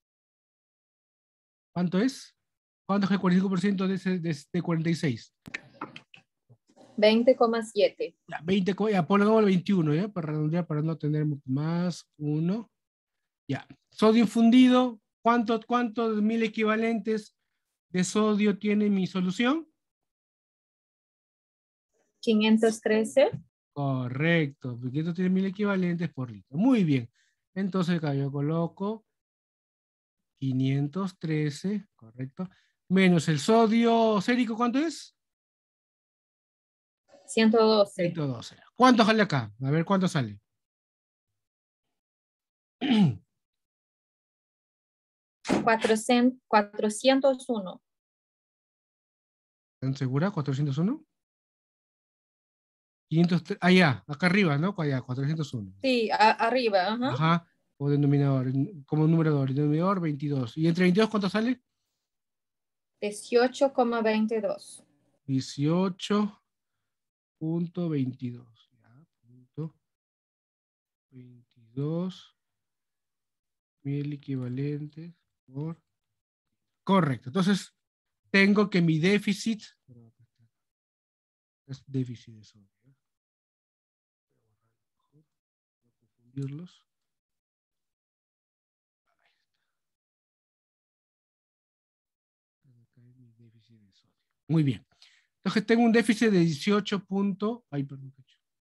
¿Cuánto es? ¿Cuánto es el cuarenta y cinco por ciento de, ese, de, de cuarenta y seis? veinte coma siete. Ya, veinte, ya, pongamos el veintiuno, ¿ya? Para redondear, para no tener más uno. Ya. Sodio infundido, ¿cuántos cuántos mil equivalentes de sodio tiene mi solución? quinientos trece. Correcto, porque esto tiene mil equivalentes por litro. Muy bien. Entonces acá yo coloco quinientos trece, correcto, menos el sodio sérico, ¿cuánto es? ciento doce. ciento doce. ¿Cuánto sale acá? A ver cuánto sale. cuatrocientos, cuatrocientos uno. ¿Están segura? ¿cuatrocientos uno? quinientos tres, ah, ya, acá arriba, ¿no? Allá, cuatrocientos uno. Sí, a- arriba. Ajá. Ajá, o denominador, como numerador, denominador veintidós. ¿Y entre veintidós cuánto sale? dieciocho coma veintidós. dieciocho punto veintidós. Ya, punto veintidós mil equivalentes por... Correcto. Entonces, tengo que mi déficit, es déficit de sodio. Voy a confundirlos. Acá es mi déficit de sodio. Muy bien. Entonces tengo un déficit de dieciocho punto... Ay, perdón.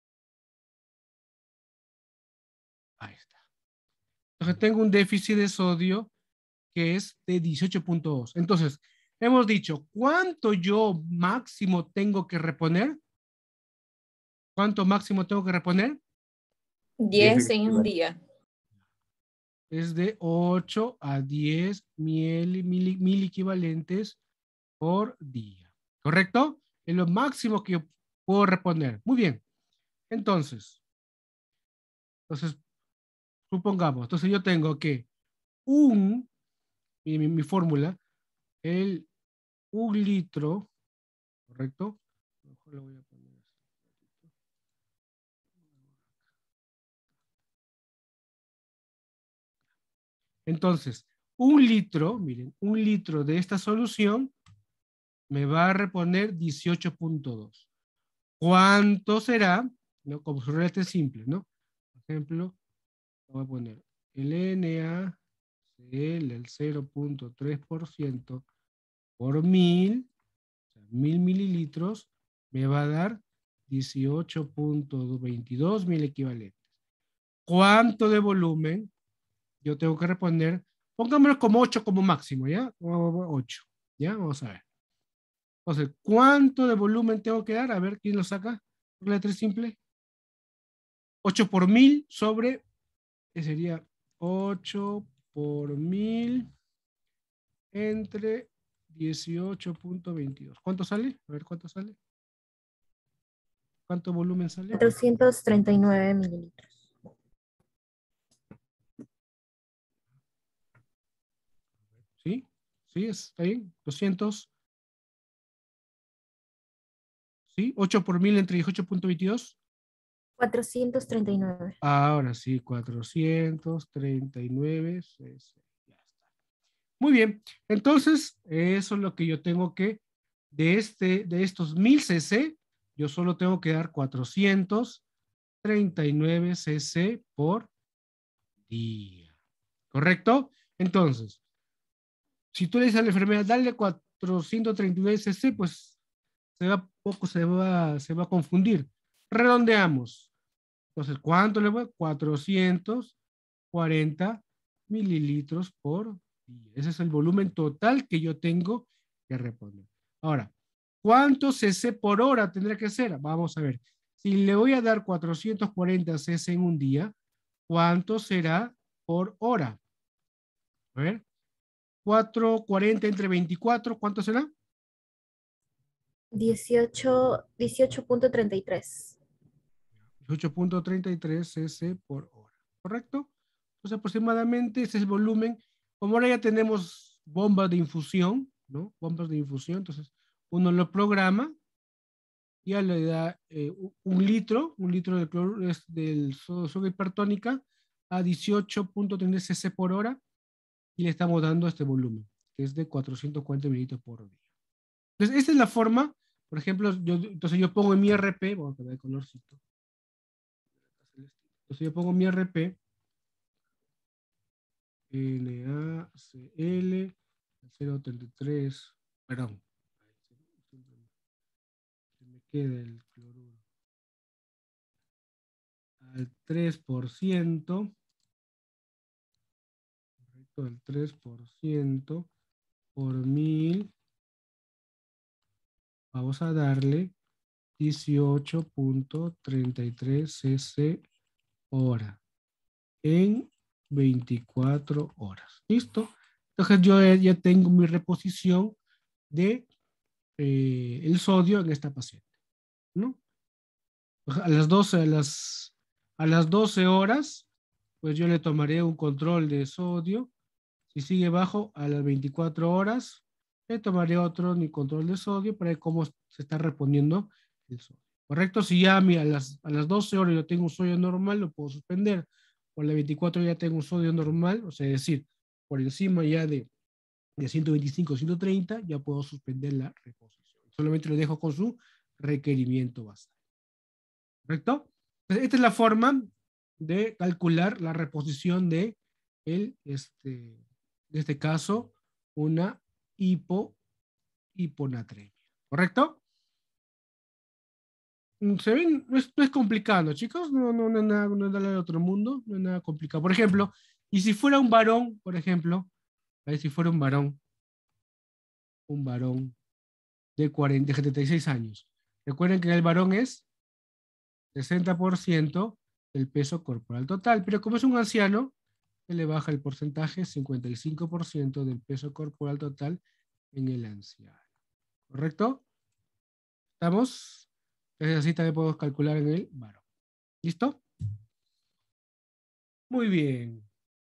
Ahí está. Entonces tengo un déficit de sodio que es de dieciocho punto dos. Entonces, hemos dicho, ¿cuánto yo máximo tengo que reponer? ¿Cuánto máximo tengo que reponer? diez en un día. Es de ocho a diez mil, mil, mil equivalentes por día. ¿Correcto? Es lo máximo que yo puedo reponer. Muy bien. Entonces, entonces, supongamos, entonces yo tengo que un, mi, mi, mi fórmula, el un litro, ¿correcto? Mejor lo voy a poner así. Entonces, un litro, miren, un litro de esta solución me va a reponer dieciocho punto dos. ¿Cuánto será? ¿No? Como su regla es simple, ¿no? Por ejemplo, voy a poner el NaCl, el cero punto tres por ciento por mil, o sea, mil mililitros, me va a dar dieciocho punto veintidós mil equivalentes. ¿Cuánto de volumen yo tengo que reponer? Pongámoslo como ocho como máximo, ¿ya? ocho, ¿ya? Vamos a ver. Entonces, ¿cuánto de volumen tengo que dar? A ver, ¿quién lo saca? Regla de tres simple. ocho por mil sobre, que sería ocho por mil entre dieciocho punto veintidós. ¿Cuánto sale? A ver, ¿cuánto sale? ¿Cuánto volumen sale? cuatrocientos treinta y nueve mililitros. ¿Sí? ¿Sí? ¿Está bien? doscientos. ¿Sí? ocho por mil entre dieciocho punto veintidós. cuatrocientos treinta y nueve. Ahora sí, cuatrocientos treinta y nueve cc. Ya está. Muy bien. Entonces, eso es lo que yo tengo que, de, este, de estos mil cc, yo solo tengo que dar cuatrocientos treinta y nueve cc por día. ¿Correcto? Entonces, si tú le dices a la enfermera, dale cuatrocientos treinta y nueve cc, pues se va poco, se va, se va a confundir. Redondeamos. Entonces, ¿cuánto le voy? cuatrocientos cuarenta mililitros por día. Ese es el volumen total que yo tengo que reponer. Ahora, ¿cuántos cc por hora tendrá que ser? Vamos a ver. Si le voy a dar cuatrocientos cuarenta cc en un día, ¿cuánto será por hora? A ver. cuatrocientos cuarenta entre veinticuatro, ¿cuánto será? dieciocho, dieciocho punto treinta y tres. dieciocho punto treinta y tres cc por hora. ¿Correcto? Entonces, aproximadamente ese es el volumen. Como ahora ya tenemos bombas de infusión, ¿no? Bombas de infusión, entonces uno lo programa, ya le da eh, un litro, un litro de cloruro del sodio hipertónica a dieciocho punto treinta cc por hora y le estamos dando este volumen, que es de cuatrocientos cuarenta mililitros por día. Entonces, esta es la forma, por ejemplo, yo, entonces yo pongo en mi R P, vamos a ver el colorcito. Entonces yo pongo mi R P, NaCl cero treinta y tres, perdón, se me queda el cloruro al tres por ciento, correcto, el tres por ciento por mil, vamos a darle dieciocho punto treinta y tres cc hora en veinticuatro horas. ¿Listo? Entonces yo ya tengo mi reposición de eh, el sodio en esta paciente, ¿no? A las doce, a las, a las doce horas, pues yo le tomaré un control de sodio. Si sigue bajo, a las veinticuatro horas, le tomaré otro ni control de sodio para ver cómo se está reponiendo el sodio. ¿Correcto? Si ya a las, a las doce horas yo tengo un sodio normal, lo puedo suspender. O a las veinticuatro ya tengo un sodio normal, o sea, es decir, por encima ya de, de ciento veinticinco, ciento treinta, ya puedo suspender la reposición. Solamente lo dejo con su requerimiento basal. ¿Correcto? Entonces, esta es la forma de calcular la reposición de el, este, en este caso, una hipo, hiponatremia. ¿Correcto? ¿Se ven? No es, no es complicado, chicos. No, no, no, es nada, no es nada de otro mundo. No es nada complicado. Por ejemplo, y si fuera un varón, por ejemplo, a ver si fuera un varón, un varón de cuarenta, de setenta y seis años. Recuerden que el varón es sesenta por ciento del peso corporal total, pero como es un anciano, se le baja el porcentaje, cincuenta y cinco por ciento del peso corporal total en el anciano. ¿Correcto? ¿Estamos? Entonces así también podemos calcular en el varón. ¿Listo? Muy bien.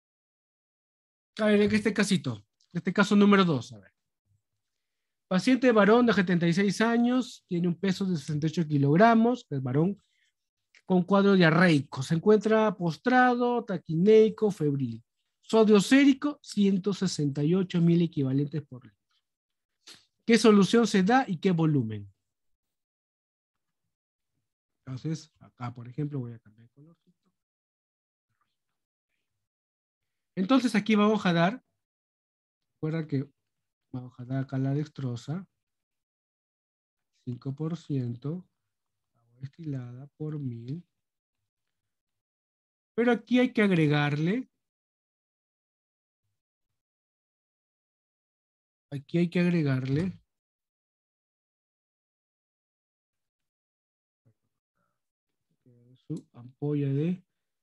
A ver, en este casito, en este caso número dos, a ver. Paciente varón de setenta y seis años, tiene un peso de sesenta y ocho kilogramos, es varón, con cuadro diarreico. Se encuentra postrado, taquineico, febril. Sodio sérico, ciento sesenta y ocho mil equivalentes por litro. ¿Qué solución se da y qué volumen? Entonces, acá, por ejemplo, voy a cambiar de color. Entonces, aquí vamos a dar, recuerda que vamos a dar acá la dextrosa, cinco por ciento, agua destilada por mil. Pero aquí hay que agregarle, aquí hay que agregarle su ampolla de,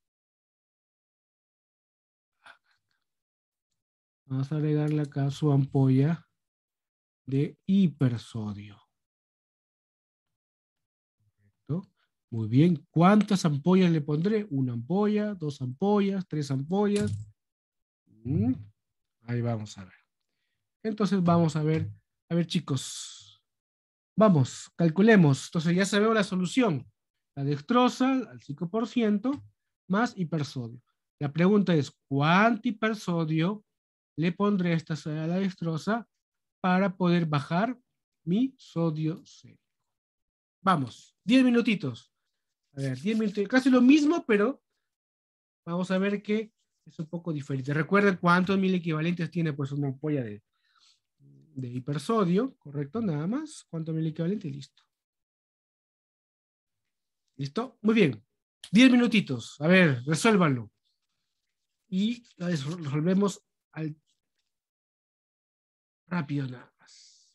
vamos a agregarle acá su ampolla de hipersodio. ¿Correcto? Muy bien. ¿Cuántas ampollas le pondré? Una ampolla, dos ampollas, tres ampollas. Mm, Ahí vamos a ver. Entonces vamos a ver, a ver chicos, Vamos, calculemos. Entonces ya sabemos la solución. La dextrosa al cinco por ciento más hipersodio. La pregunta es, ¿cuánto hipersodio le pondré a esta a la dextrosa para poder bajar mi sodio sérico? Vamos, diez minutitos. A ver, diez minutos. Casi lo mismo, pero vamos a ver que es un poco diferente. Recuerden cuántos mil equivalentes tiene pues una ampolla de, de hipersodio, ¿correcto? Nada más. ¿Cuántos mil equivalentes? Listo. ¿Listo? Muy bien. diez minutitos. A ver, resuélvanlo. Y resolvemos al rápido nada más.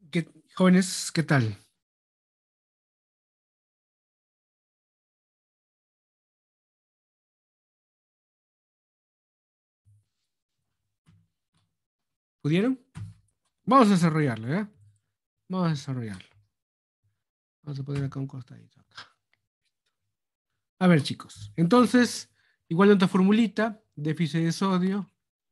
¿Qué, jóvenes, qué tal? ¿Pudieron? Vamos a desarrollarlo, ¿ya? Vamos a desarrollarlo. Vamos a poner acá un costadito. Acá. A ver, chicos. Entonces, igual otra formulita, déficit de sodio,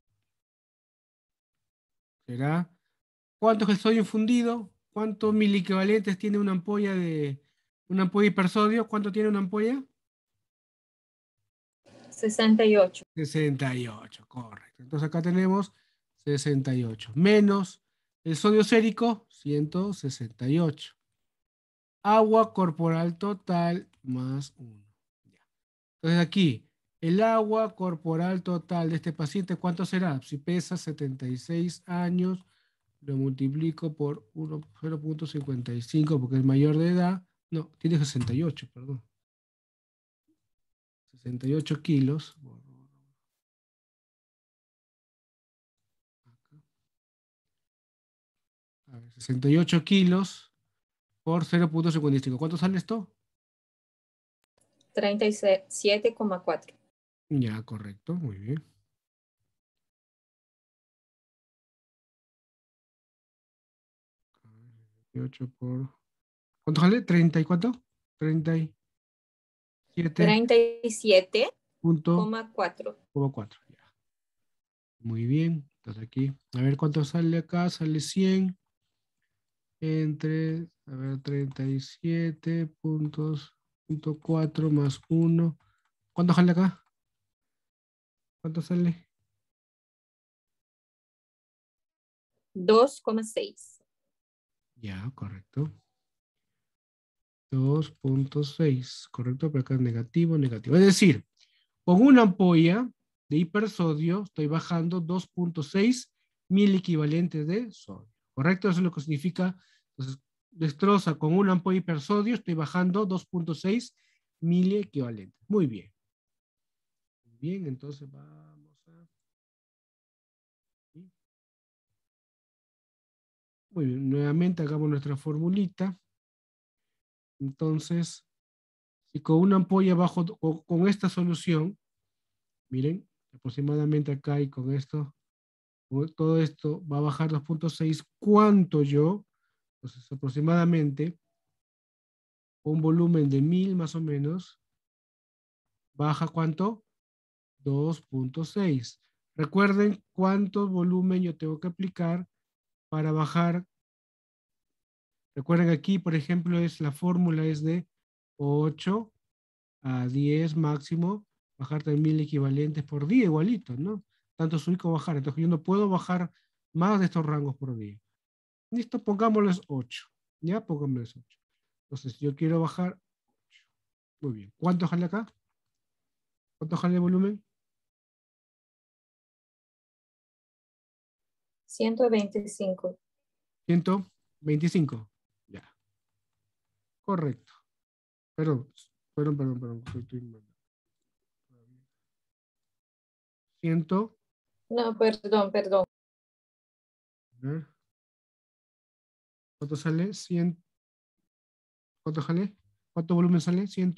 será, ¿cuánto es el sodio infundido? ¿Cuántos miliequivalentes tiene una ampolla de, una ampolla hipersodio? ¿Cuánto tiene una ampolla? sesenta y ocho. sesenta y ocho, correcto. Entonces acá tenemos sesenta y ocho. Menos el sodio sérico, ciento sesenta y ocho. Agua corporal total más uno. Entonces aquí, el agua corporal total de este paciente, ¿cuánto será? Si pesa setenta y seis años, lo multiplico por cero punto cincuenta y cinco porque es mayor de edad. No, tiene sesenta y ocho, perdón. sesenta y ocho kilos. A ver, sesenta y ocho kilos por cero punto cincuenta y cinco. ¿Cuánto sale esto? treinta y siete coma cuatro. Ya, correcto, muy bien. ocho por... ¿Cuánto sale? ¿treinta y cuánto? treinta y siete treinta y siete punto coma cuatro. cuatro. Ya. Muy bien. Entonces aquí, a ver cuánto sale acá. Sale cien entre, a ver, treinta y siete puntos, punto cuatro más uno. ¿Cuánto sale acá? ¿Cuánto sale? dos coma seis. Ya, correcto. dos punto seis, correcto, pero acá es negativo, negativo. Es decir, con una ampolla de hipersodio estoy bajando dos punto seis mil equivalentes de sodio, correcto, eso es lo que significa, entonces, destroza con una ampolla hipersodio, estoy bajando dos punto seis mil equivalentes. Muy bien. Muy bien, entonces vamos a... Muy bien, nuevamente hagamos nuestra formulita. Entonces, si con una ampolla bajo, con, con esta solución, miren, aproximadamente acá y con esto, con todo esto va a bajar dos punto seis. ¿Cuánto yo? Entonces, aproximadamente, un volumen de mil más o menos, baja ¿cuánto? dos punto seis. Recuerden cuánto volumen yo tengo que aplicar para bajar. Recuerden aquí, por ejemplo, es la fórmula es de ocho a diez máximo, bajar de mil equivalentes por día, igualito, ¿no? Tanto subir como bajar. Entonces yo no puedo bajar más de estos rangos por día. Listo, pongámosles ocho. Ya, pongámosles ocho. Entonces yo quiero bajar ocho. Muy bien. ¿Cuánto jale acá? ¿Cuánto jale de volumen? ciento veinticinco. ciento veinticinco. Ya. Correcto. Perdón, perdón, perdón, perdón. Estoy, estoy mal. ciento. No, perdón, perdón. A ver. ¿Cuánto sale? cien. ¿Cuánto sale? ¿Cuánto volumen sale? cien.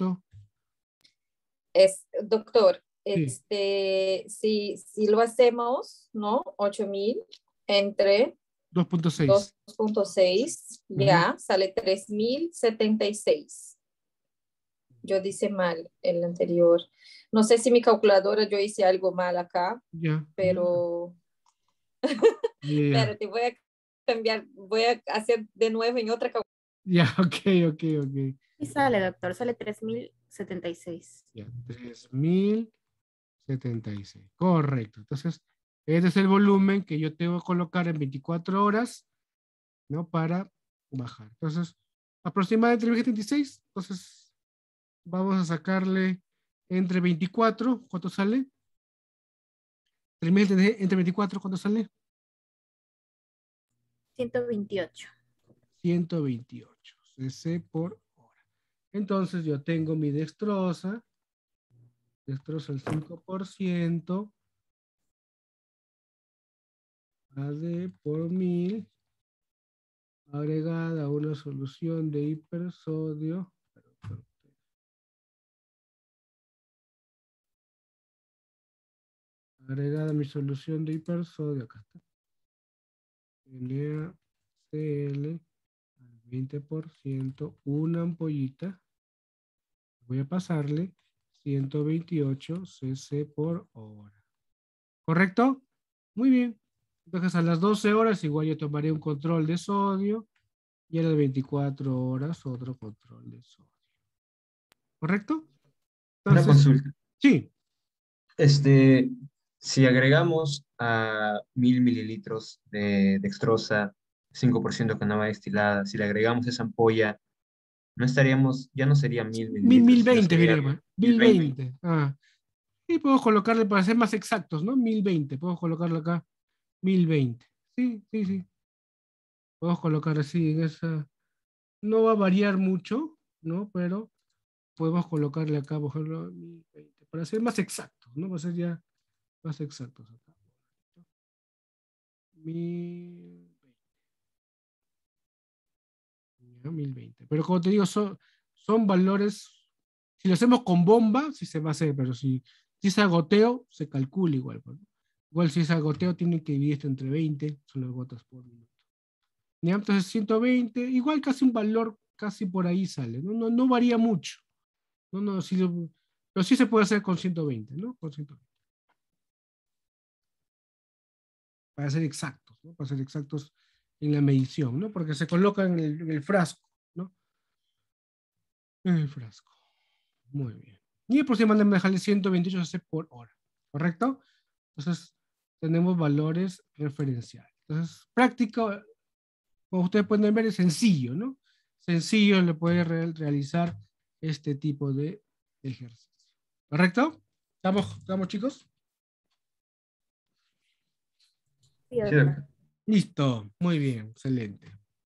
Es, doctor, Sí. este, si, si lo hacemos, ¿no? ocho mil entre dos punto seis. dos punto seis, Ujú. ya sale tres mil setenta y seis. Yo dice mal el anterior. No sé si mi calculadora yo hice algo mal acá, Ya, ya, pero ya, ya. espérate, voy a cambiar, voy a hacer de nuevo en otra calculadora. Ya, ok, ok, ok. Y sale, doctor, sale tres mil setenta y seis. Ya, tres mil setenta y seis. Correcto. Entonces, este es el volumen que yo tengo que colocar en veinticuatro horas, ¿no? Para bajar. Entonces, aproximadamente tres mil setenta y seis. Entonces, vamos a sacarle entre veinticuatro. ¿Cuánto sale? tres mil entre veinticuatro, ¿cuánto sale? ciento veintiocho. ciento veintiocho cc por hora. Entonces, yo tengo mi dextrosa. Dextrosa al cinco por ciento. A D por mil agregada a una solución de hipersodio. Agregada a mi solución de hipersodio, acá está. NaCl al veinte por ciento, una ampollita. Voy a pasarle ciento veintiocho cc por hora. ¿Correcto? Muy bien. Entonces a las doce horas igual yo tomaré un control de sodio y a las veinticuatro horas otro control de sodio. ¿Correcto? Una Entonces, consulta. sí. Este, si agregamos a mil mililitros de dextrosa, cinco por ciento con agua destilada, si le agregamos esa ampolla, no estaríamos, ya no sería mil Mil, mil mililitros, sino veinte, sería diría. mil Mil veinte. veinte. Ah. Y podemos colocarle para ser más exactos, ¿no? Mil veinte. Podemos colocarlo acá. Mil veinte. Sí, sí, sí. Podemos colocar así en esa. No va a variar mucho, ¿no? Pero podemos colocarle acá, por ejemplo, mil veinte. Para ser más exactos, ¿no? Para ser ya más exactos acá. mil veinte. Ya, mil veinte. Pero como te digo, son, son valores. Si lo hacemos con bomba, sí se va a hacer, pero si, si es a goteo, se calcula igual. ¿No? Igual si es a goteo, tienen que dividir esto entre veinte, son las gotas por minuto. ¿Ya? Entonces ciento veinte, igual casi un valor, casi por ahí sale. No, no, no varía mucho. No, no, sí, pero sí se puede hacer con ciento veinte, ¿no? Con ciento veinte. Para ser exactos, ¿no? Para ser exactos en la medición, ¿no? Porque se coloca en el, en el frasco, ¿no? En el frasco. Muy bien. Y aproximadamente dejarle ciento veintiocho cc por hora, ¿correcto? Entonces, tenemos valores referenciales. Entonces, práctica, como ustedes pueden ver, es sencillo, ¿no? Sencillo, le puede re realizar este tipo de ejercicio. ¿Correcto? ¿Estamos, estamos chicos? Sí, Sí, doctor. Listo, muy bien, excelente.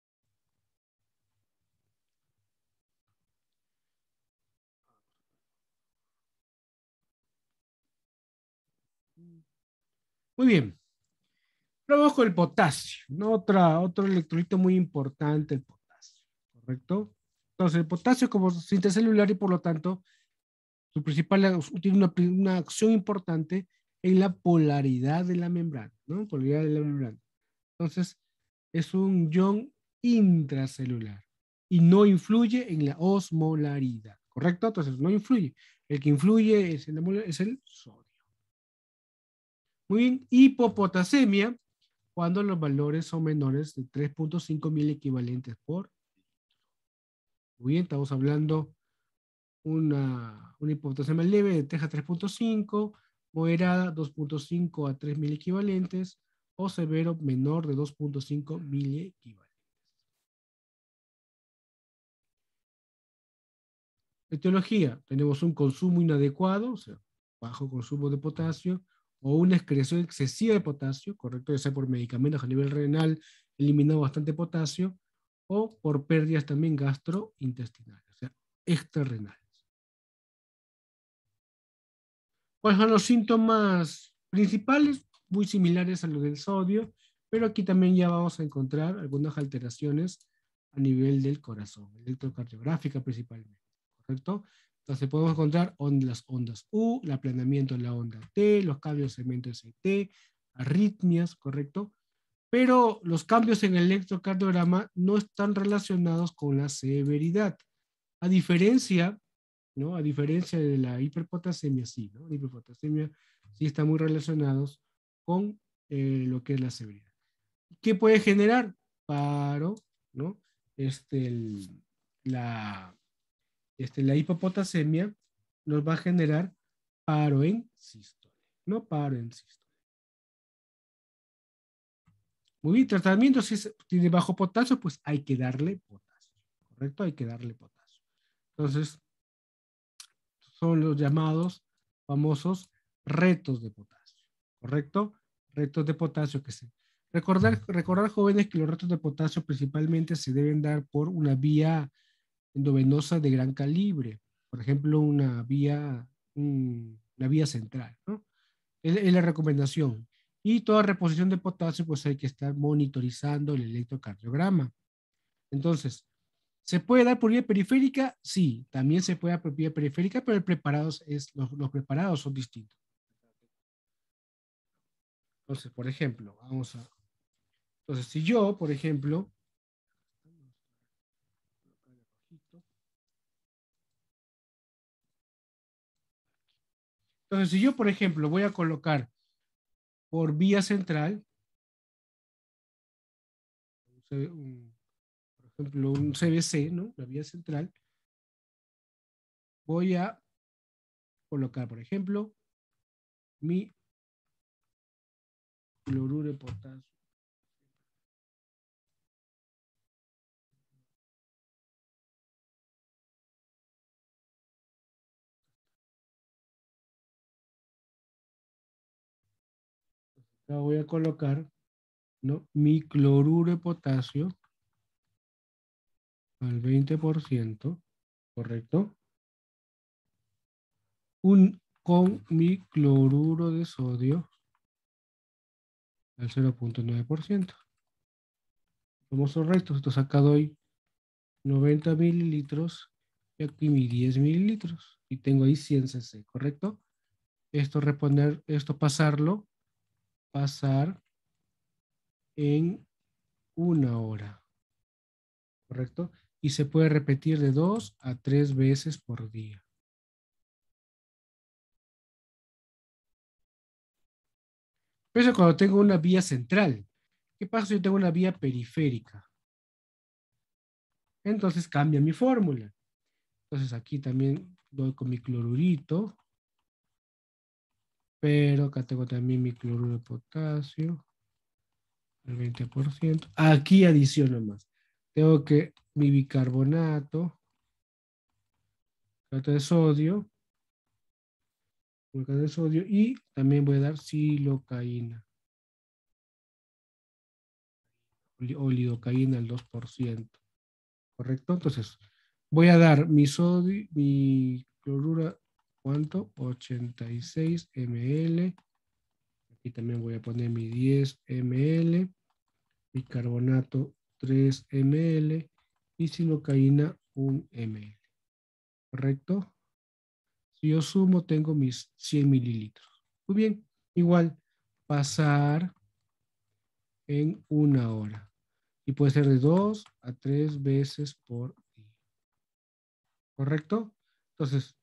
Muy bien. Ahora vamos con el potasio, ¿no? Otra, otro electrolito muy importante, el potasio, ¿correcto? Entonces, el potasio como síntesis intracelular y por lo tanto, su principal tiene una, una acción importante en la polaridad de la membrana, ¿no? Polaridad de la membrana. Entonces, es un ion intracelular y no influye en la osmolaridad, ¿correcto? Entonces, no influye. El que influye es el, es el sodio. Muy bien, hipopotasemia, cuando los valores son menores de tres punto cinco mil equivalentes por litro. Muy bien, estamos hablando una, una hipopotasemia leve de tres a tres punto cinco, moderada dos punto cinco a tres mil equivalentes, o severo menor de dos punto cinco mil equivalentes. Etiología, tenemos un consumo inadecuado, o sea, bajo consumo de potasio, o una excreción excesiva de potasio, correcto, ya sea por medicamentos a nivel renal, eliminado bastante potasio, o por pérdidas también gastrointestinales, o sea, extrarrenales. ¿Cuáles son los síntomas principales? Muy similares a los del sodio, pero aquí también ya vamos a encontrar algunas alteraciones a nivel del corazón, electrocardiográfica principalmente, ¿correcto? Entonces podemos encontrar ondas, las ondas U, el aplanamiento de la onda T, los cambios de segmento S T, arritmias, ¿correcto? Pero los cambios en el electrocardiograma no están relacionados con la severidad. A diferencia, ¿no? A diferencia de la hiperpotasemia, sí, ¿no? La hiperpotasemia sí está muy relacionados con eh, lo que es la severidad. ¿Qué puede generar? Paro, ¿no? Este, el, la, este, la hipopotasemia nos va a generar paro en sístole, no paro en sístole. Muy bien, tratamiento, si es, tiene bajo potasio, pues hay que darle potasio, ¿correcto? Hay que darle potasio. Entonces, son los llamados famosos retos de potasio, ¿correcto? Retos de potasio que se... Recordar, recordar, jóvenes, que los retos de potasio principalmente se deben dar por una vía endovenosa de gran calibre, por ejemplo, una vía, un, una vía central, ¿no? Es, es la recomendación. Y toda reposición de potasio, pues hay que estar monitorizando el electrocardiograma. Entonces, ¿se puede dar por vía periférica? Sí, también se puede dar por vía periférica, pero el preparado es, los, los preparados son distintos. Entonces, por ejemplo, vamos a... Entonces, si yo, por ejemplo... Entonces, si yo, por ejemplo, voy a colocar por vía central, un, por ejemplo, un C V C, ¿no? La vía central, voy a colocar, por ejemplo, mi cloruro de potasio. Acá voy a colocar, ¿no? Mi cloruro de potasio al veinte por ciento, ¿correcto? Un, con mi cloruro de sodio al cero punto nueve por ciento. Famosos restos, entonces acá doy noventa mililitros y aquí mi diez mililitros. Y tengo ahí cien cc, ¿correcto? Esto reponer, esto pasarlo, pasar en una hora, ¿correcto? Y se puede repetir de dos a tres veces por día. Eso cuando tengo una vía central. ¿Qué pasa si yo tengo una vía periférica? Entonces cambia mi fórmula. Entonces aquí también doy con mi clorurito. Pero acá tengo también mi cloruro de potasio. El veinte por ciento. Aquí adiciono más. Tengo que mi bicarbonato. Carbonato de sodio. Carbonato de sodio. Y también voy a dar silocaína. O lidocaína al dos por ciento. ¿Correcto? Entonces, voy a dar mi sodio, mi cloruro, ¿cuánto? ochenta y seis mililitros. Aquí también voy a poner mi diez mililitros. Bicarbonato tres mililitros. Y silocaína un mililitro. ¿Correcto? Si yo sumo, tengo mis cien mililitros. Muy bien. Igual, pasar en una hora. Y puede ser de dos a tres veces por día. ¿Correcto? Entonces,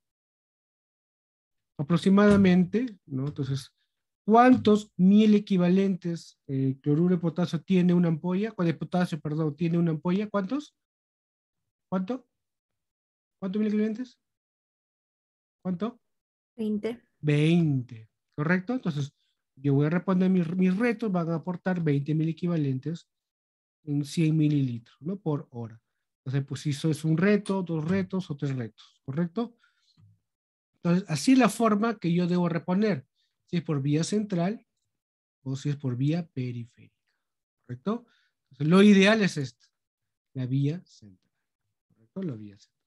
aproximadamente, ¿no? Entonces, ¿cuántos mil equivalentes eh, cloruro de potasio tiene una ampolla? De potasio, perdón, tiene una ampolla. ¿Cuántos? ¿Cuánto? ¿Cuántos mil equivalentes? ¿Cuánto? veinte. veinte. ¿Correcto? Entonces, yo voy a responder mis, mis retos, van a aportar veinte mil equivalentes en cien mililitros, ¿no? Por hora. Entonces, pues si eso es un reto, dos retos o tres retos, ¿correcto? Entonces, así es la forma que yo debo reponer, si es por vía central o si es por vía periférica, ¿correcto? Entonces, lo ideal es esta, la vía central, ¿correcto? La vía central.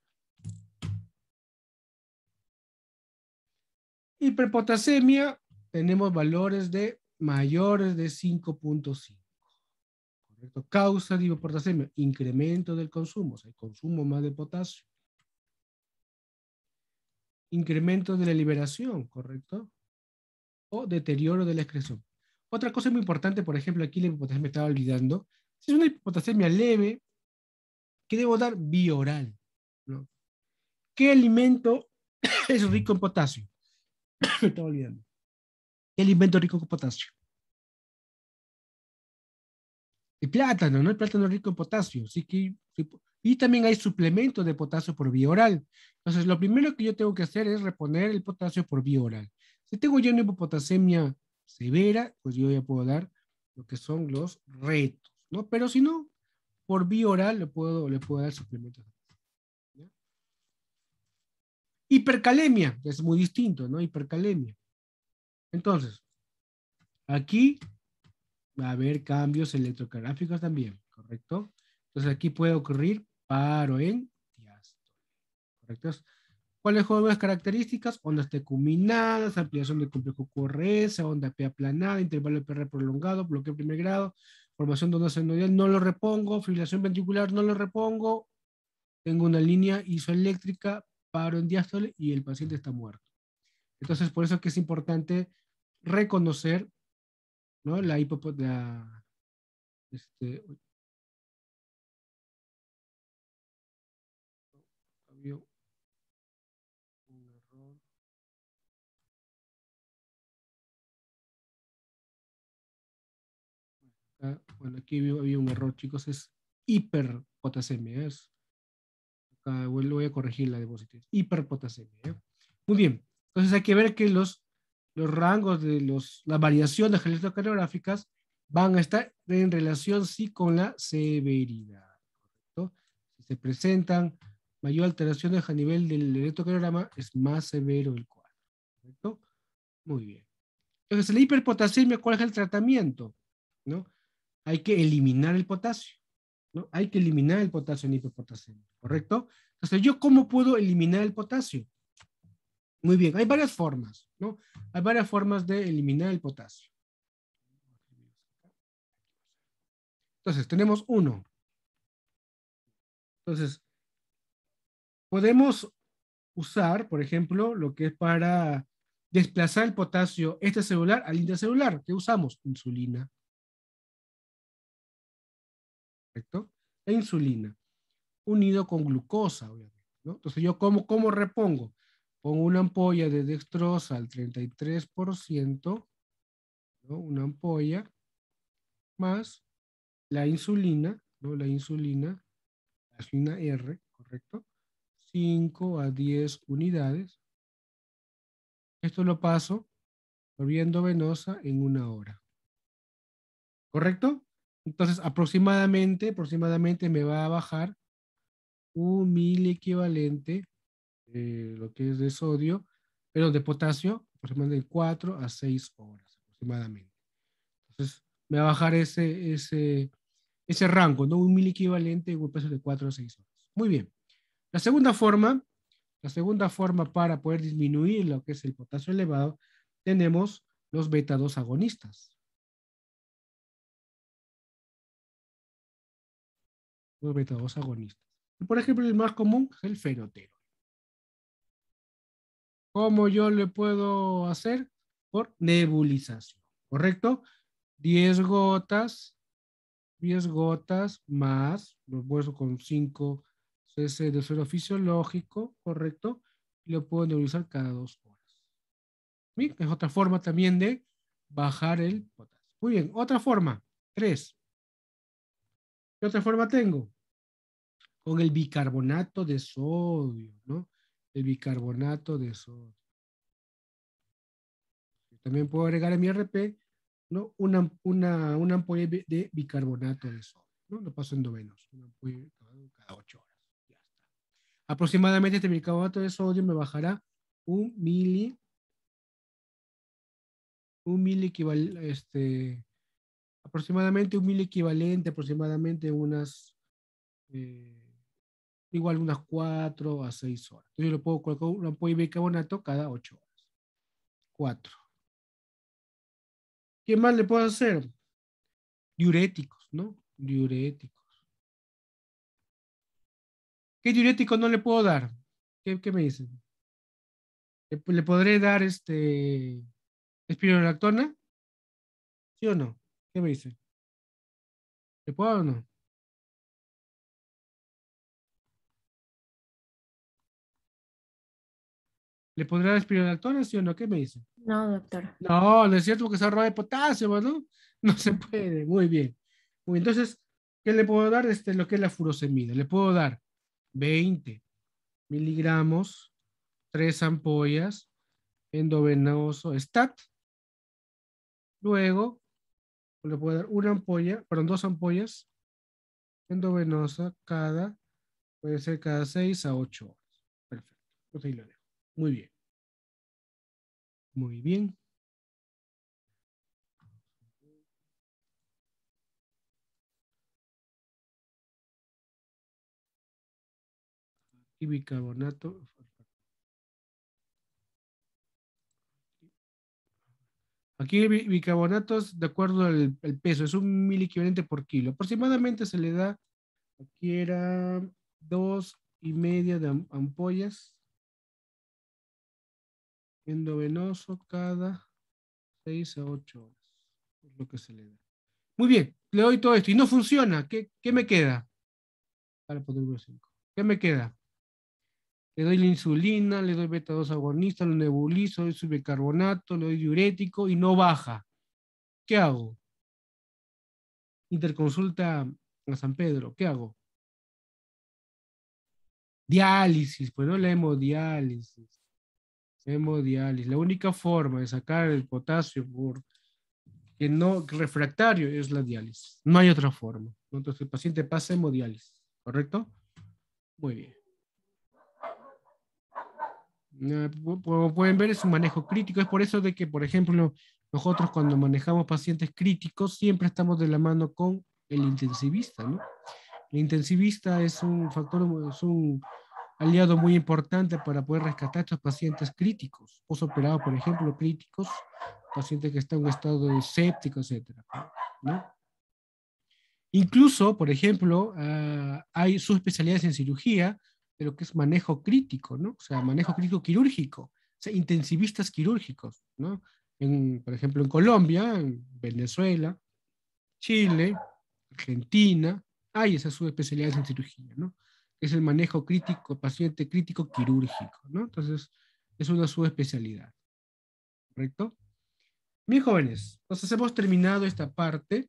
Hiperpotasemia, tenemos valores de mayores de cinco punto cinco. ¿Correcto? Causa de hiperpotasemia, incremento del consumo, o sea, consumo más de potasio. Incremento de la liberación, ¿correcto? O deterioro de la excreción. Otra cosa muy importante, por ejemplo, aquí la hipopotasemia me estaba olvidando. Si es una hipopotasemia leve, ¿qué debo dar? Vía oral, ¿no? ¿Qué alimento es rico en potasio? Me estaba olvidando. ¿Qué alimento rico en potasio? El plátano, ¿no? El plátano es rico en potasio. Así que, y también hay suplementos de potasio por vía oral. Entonces, lo primero que yo tengo que hacer es reponer el potasio por vía oral. Si tengo ya una hipopotasemia severa, pues yo ya puedo dar lo que son los retos, ¿no? Pero si no, por vía oral le puedo, le puedo dar suplementos. ¿Ya? Hipercalemia, es muy distinto, ¿no? Hipercalemia. Entonces, aquí va a haber cambios electrocardiográficos también, ¿correcto? Entonces aquí puede ocurrir paro en diástole, ¿correcto? ¿Cuáles son las características? Ondas tecuminadas, ampliación del complejo Q R S, onda P aplanada, intervalo de P R prolongado, bloqueo de primer grado, formación de onda senoidal, no lo repongo, fibrilación ventricular, no lo repongo, tengo una línea isoeléctrica, paro en diástole y el paciente está muerto. Entonces, por eso que es importante reconocer, ¿no? La hipopotamia, este, había un error. Ah, bueno, aquí había, había un error, chicos, es hiperpotasemia. Es, acá voy, voy a corregir la diapositiva. Hiperpotasemia. ¿eh? Muy bien. Entonces hay que ver que los, los rangos de los, la variación de las electrocardiográficas van a estar en relación sí con la severidad. ¿Correcto? Si se presentan mayor alteraciones a nivel del electrocardiograma, es más severo el cuadro. ¿Correcto? Muy bien. Entonces, la hiperpotasemia, ¿cuál es el tratamiento? ¿No? Hay que eliminar el potasio, ¿no? Hay que eliminar el potasio en hiperpotasemia, ¿correcto? Entonces, ¿yo cómo puedo eliminar el potasio? Muy bien, hay varias formas, ¿no? Hay varias formas de eliminar el potasio. Entonces, tenemos uno. Entonces, podemos usar, por ejemplo, lo que es para desplazar el potasio extracelular al intracelular. ¿Qué usamos? Insulina. ¿Correcto? La insulina, unido con glucosa, obviamente, ¿no? Entonces, ¿yo cómo, cómo repongo? Pongo una ampolla de dextrosa al treinta y tres por ciento, ¿no? Una ampolla, más la insulina, ¿no? La insulina, la insulina R, ¿correcto? cinco a diez unidades. Esto lo paso por vía endovenosa en una hora. ¿Correcto? Entonces, aproximadamente, aproximadamente me va a bajar un mil equivalente, eh, lo que es de sodio, pero de potasio, aproximadamente de cuatro a seis horas aproximadamente. Entonces, me va a bajar ese, ese, ese rango, ¿no? Un mil equivalente en un peso de cuatro a seis horas. Muy bien. La segunda forma, la segunda forma para poder disminuir lo que es el potasio elevado, tenemos los beta dos agonistas. Los beta dos agonistas. Por ejemplo, el más común es el fenotero. ¿Cómo yo le puedo hacer? Por nebulización, ¿correcto? diez gotas, diez gotas más, los bolsos con cinco cc de suero fisiológico, ¿correcto? Y lo puedo nebulizar cada dos horas. ¿Sí? Es otra forma también de bajar el potasio. Muy bien, otra forma, tres. ¿Qué otra forma tengo? Con el bicarbonato de sodio, ¿no? El bicarbonato de sodio. También puedo agregar a mi R P, ¿no? Una, una, una ampolla de bicarbonato de sodio, ¿no? Lo paso endovenoso, una ampolla cada ocho horas. Ya está. Aproximadamente este bicarbonato de sodio me bajará un mili, un mili equivalente, este, aproximadamente un mili equivalente, aproximadamente unas, eh, igual unas cuatro a seis horas. Entonces yo le puedo colocar una ampolla de bicarbonato cada ocho horas. cuatro. ¿Qué más le puedo hacer? Diuréticos, ¿no? Diuréticos. ¿Qué diurético no le puedo dar? ¿Qué, qué me dicen? ¿Le, le podré dar este espironolactona? ¿Sí o no? ¿Qué me dicen? ¿Le puedo o no? ¿Le podré dar espironolactona? ¿Sí o no? ¿Qué me dicen? No, doctor. No, no es cierto porque se roba de potasio, ¿no? No se puede. Muy bien. Muy bien. Entonces, ¿qué le puedo dar? Este, lo que es la furosemida. Le puedo dar veinte miligramos, tres ampollas, endovenoso, stat. Luego, le puedo dar una ampolla, perdón, dos ampollas endovenosa cada, puede ser cada seis a ocho horas. Perfecto. Pues ahí lo dejo. Muy bien. Muy bien. Y bicarbonato. Aquí el bi- bicarbonato es de acuerdo al, al peso, es un mil equivalente por kilo. Aproximadamente se le da, aquí era dos y media de am- ampollas endovenoso cada seis a ocho horas. Es lo que se le da. Muy bien, le doy todo esto y no funciona. ¿Qué, qué me queda? Para poner cinco. ¿Qué me queda? Le doy la insulina, le doy beta dos agonista, lo nebulizo, le doy su bicarbonato, le doy diurético y no baja. ¿Qué hago? Interconsulta a San Pedro. ¿Qué hago? Diálisis, pues no la hemodiálisis. Hemodiálisis. La única forma de sacar el potasio por que no refractario es la diálisis. No hay otra forma. Entonces el paciente pasa hemodiálisis. ¿Correcto? Muy bien. Eh, pu- Como pueden ver, es un manejo crítico. Es por eso de que, por ejemplo, nosotros cuando manejamos pacientes críticos, siempre estamos de la mano con el intensivista, ¿no? El intensivista es un factor, es un aliado muy importante para poder rescatar a estos pacientes críticos, posoperados, por ejemplo, críticos, pacientes que están en un estado séptico, etcétera, ¿no? Incluso, por ejemplo, uh, hay subespecialidades en cirugía, pero que es manejo crítico, ¿no? O sea, manejo crítico quirúrgico, o sea, intensivistas quirúrgicos, ¿no? En, por ejemplo, en Colombia, en Venezuela, Chile, Argentina, hay esas subespecialidades en cirugía, ¿no? Es el manejo crítico, paciente crítico quirúrgico, ¿no? Entonces, es una subespecialidad, ¿correcto? Bien, jóvenes, entonces hemos terminado esta parte,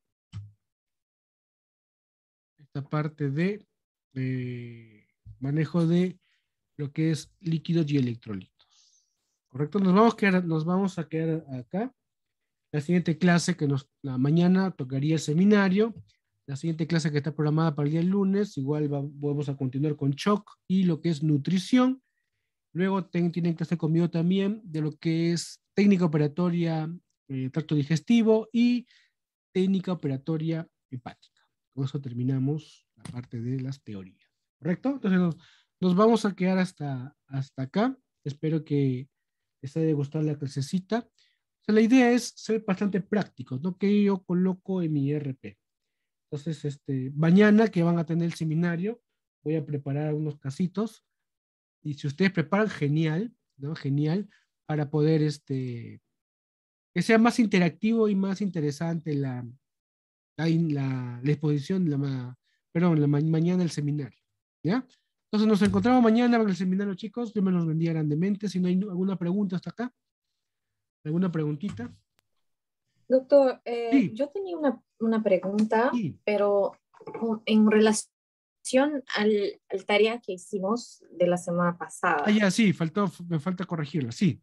esta parte de eh, manejo de lo que es líquidos y electrolitos, ¿correcto? Nos vamos a quedar, nos vamos a quedar acá. La siguiente clase que nos, la mañana tocaría el seminario. La siguiente clase que está programada para el día lunes, igual va, vamos a continuar con shock y lo que es nutrición. Luego ten, tienen clase conmigo también de lo que es técnica operatoria, eh, tracto digestivo y técnica operatoria hepática. Con eso terminamos la parte de las teorías. ¿Correcto? Entonces nos, nos vamos a quedar hasta, hasta acá. Espero que les haya gustado la clasecita. O sea, la idea es ser bastante prácticos, ¿no? Que yo coloco en mi I R P. Entonces, este, mañana que van a tener el seminario, voy a preparar unos casitos. Y si ustedes preparan, genial, ¿no? Genial, para poder, este, que sea más interactivo y más interesante la, la, la, la exposición, la, ma- perdón, la ma- mañana el seminario, ¿ya? Entonces nos encontramos mañana en el seminario, chicos. Dios me los bendiga grandemente. Si no hay alguna pregunta hasta acá, alguna preguntita. Doctor, eh, Sí, yo tenía una, una pregunta, sí. pero con- en relación al, al tarea que hicimos de la semana Ah, pasada. ya, sí, faltó, me falta corregirla, sí.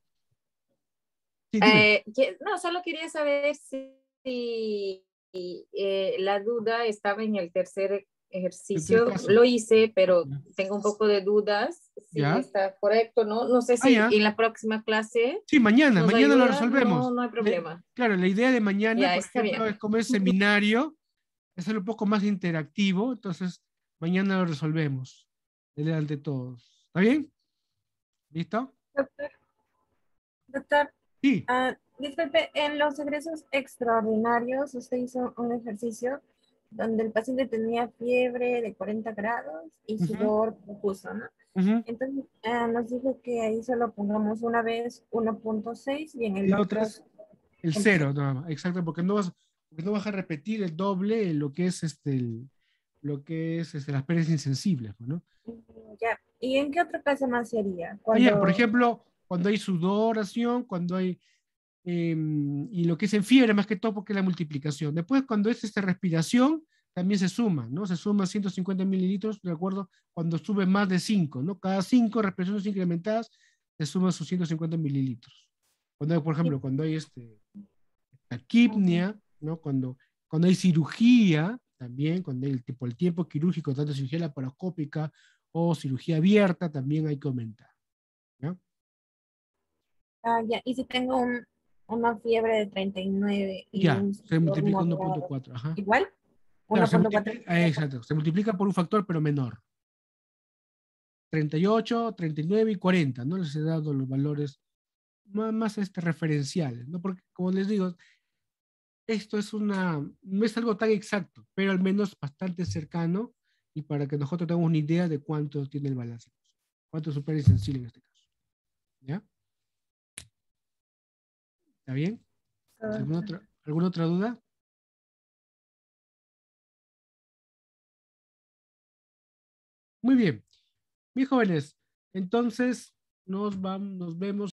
Sí, dime. Eh, que- no, solo quería saber si, si, eh, la duda estaba en el tercer El tres ejercicio. caso. Lo hice, pero Ya. tengo un poco de dudas si ¿Ya? está correcto, ¿no? No sé Ah, si ya. en la próxima clase Sí, mañana, nos mañana lo ayuda. No, resolvemos. no hay Le- problema. claro, la idea de mañana, Ya, por está ejemplo, bien. es como es seminario, es ser un poco más interactivo, entonces mañana lo resolvemos delante de todos. ¿Está bien? ¿Listo? Doctor, doctor, Sí. ah, disculpe, en los egresos extraordinarios usted hizo un ejercicio donde el paciente tenía fiebre de cuarenta grados y Ujú, sudor profuso, ¿no? ujú. Entonces ah, nos dijo que ahí solo pongamos una vez uno punto seis y en el La otra otro es el punto seis. cero, nada más, exacto, porque no vas, porque no vas a repetir el doble en lo que es este, el- lo que es este, las pérdidas insensibles, pues, ¿no? Ya. ¿Y en qué otro caso más sería? Ah, ya, por Cuando ejemplo, cuando hay sudoración, cuando hay, eh, y lo que es en fiebre, más que todo porque es la multiplicación. Después, cuando es esta respiración, también se suma, ¿no? Se suma ciento cincuenta mililitros, de acuerdo, cuando sube más de cinco, ¿no? Cada cinco respiraciones incrementadas, se suma sus ciento cincuenta mililitros. Cuando hay, por ejemplo, cuando hay este, taquipnia, ¿no? Cuando, cuando hay cirugía, también, cuando hay el, tipo, el tiempo quirúrgico, tanto cirugía laparoscópica o cirugía abierta, también hay que aumentar, ¿no? ah, ya, y si tengo un- una fiebre de treinta y nueve y Ya, un se sudor multiplica uno punto moderado, cuatro, ajá. igual, Claro, se uno punto cuatro. multiplica, eh, exacto, se multiplica por un factor, pero menor. treinta y ocho, treinta y nueve y cuarenta, ¿no? Les he dado los valores más, más este, referenciales, ¿no? Porque, como les digo, esto es una, no es algo tan exacto, pero al menos bastante cercano y para que nosotros tengamos una idea de cuánto tiene el balance, cuánto es súper sensible en este caso. ¿Ya? ¿Está bien? ¿Alguna otra, ¿alguna otra duda? Muy bien. Mis jóvenes, entonces nos, vamos, nos vemos.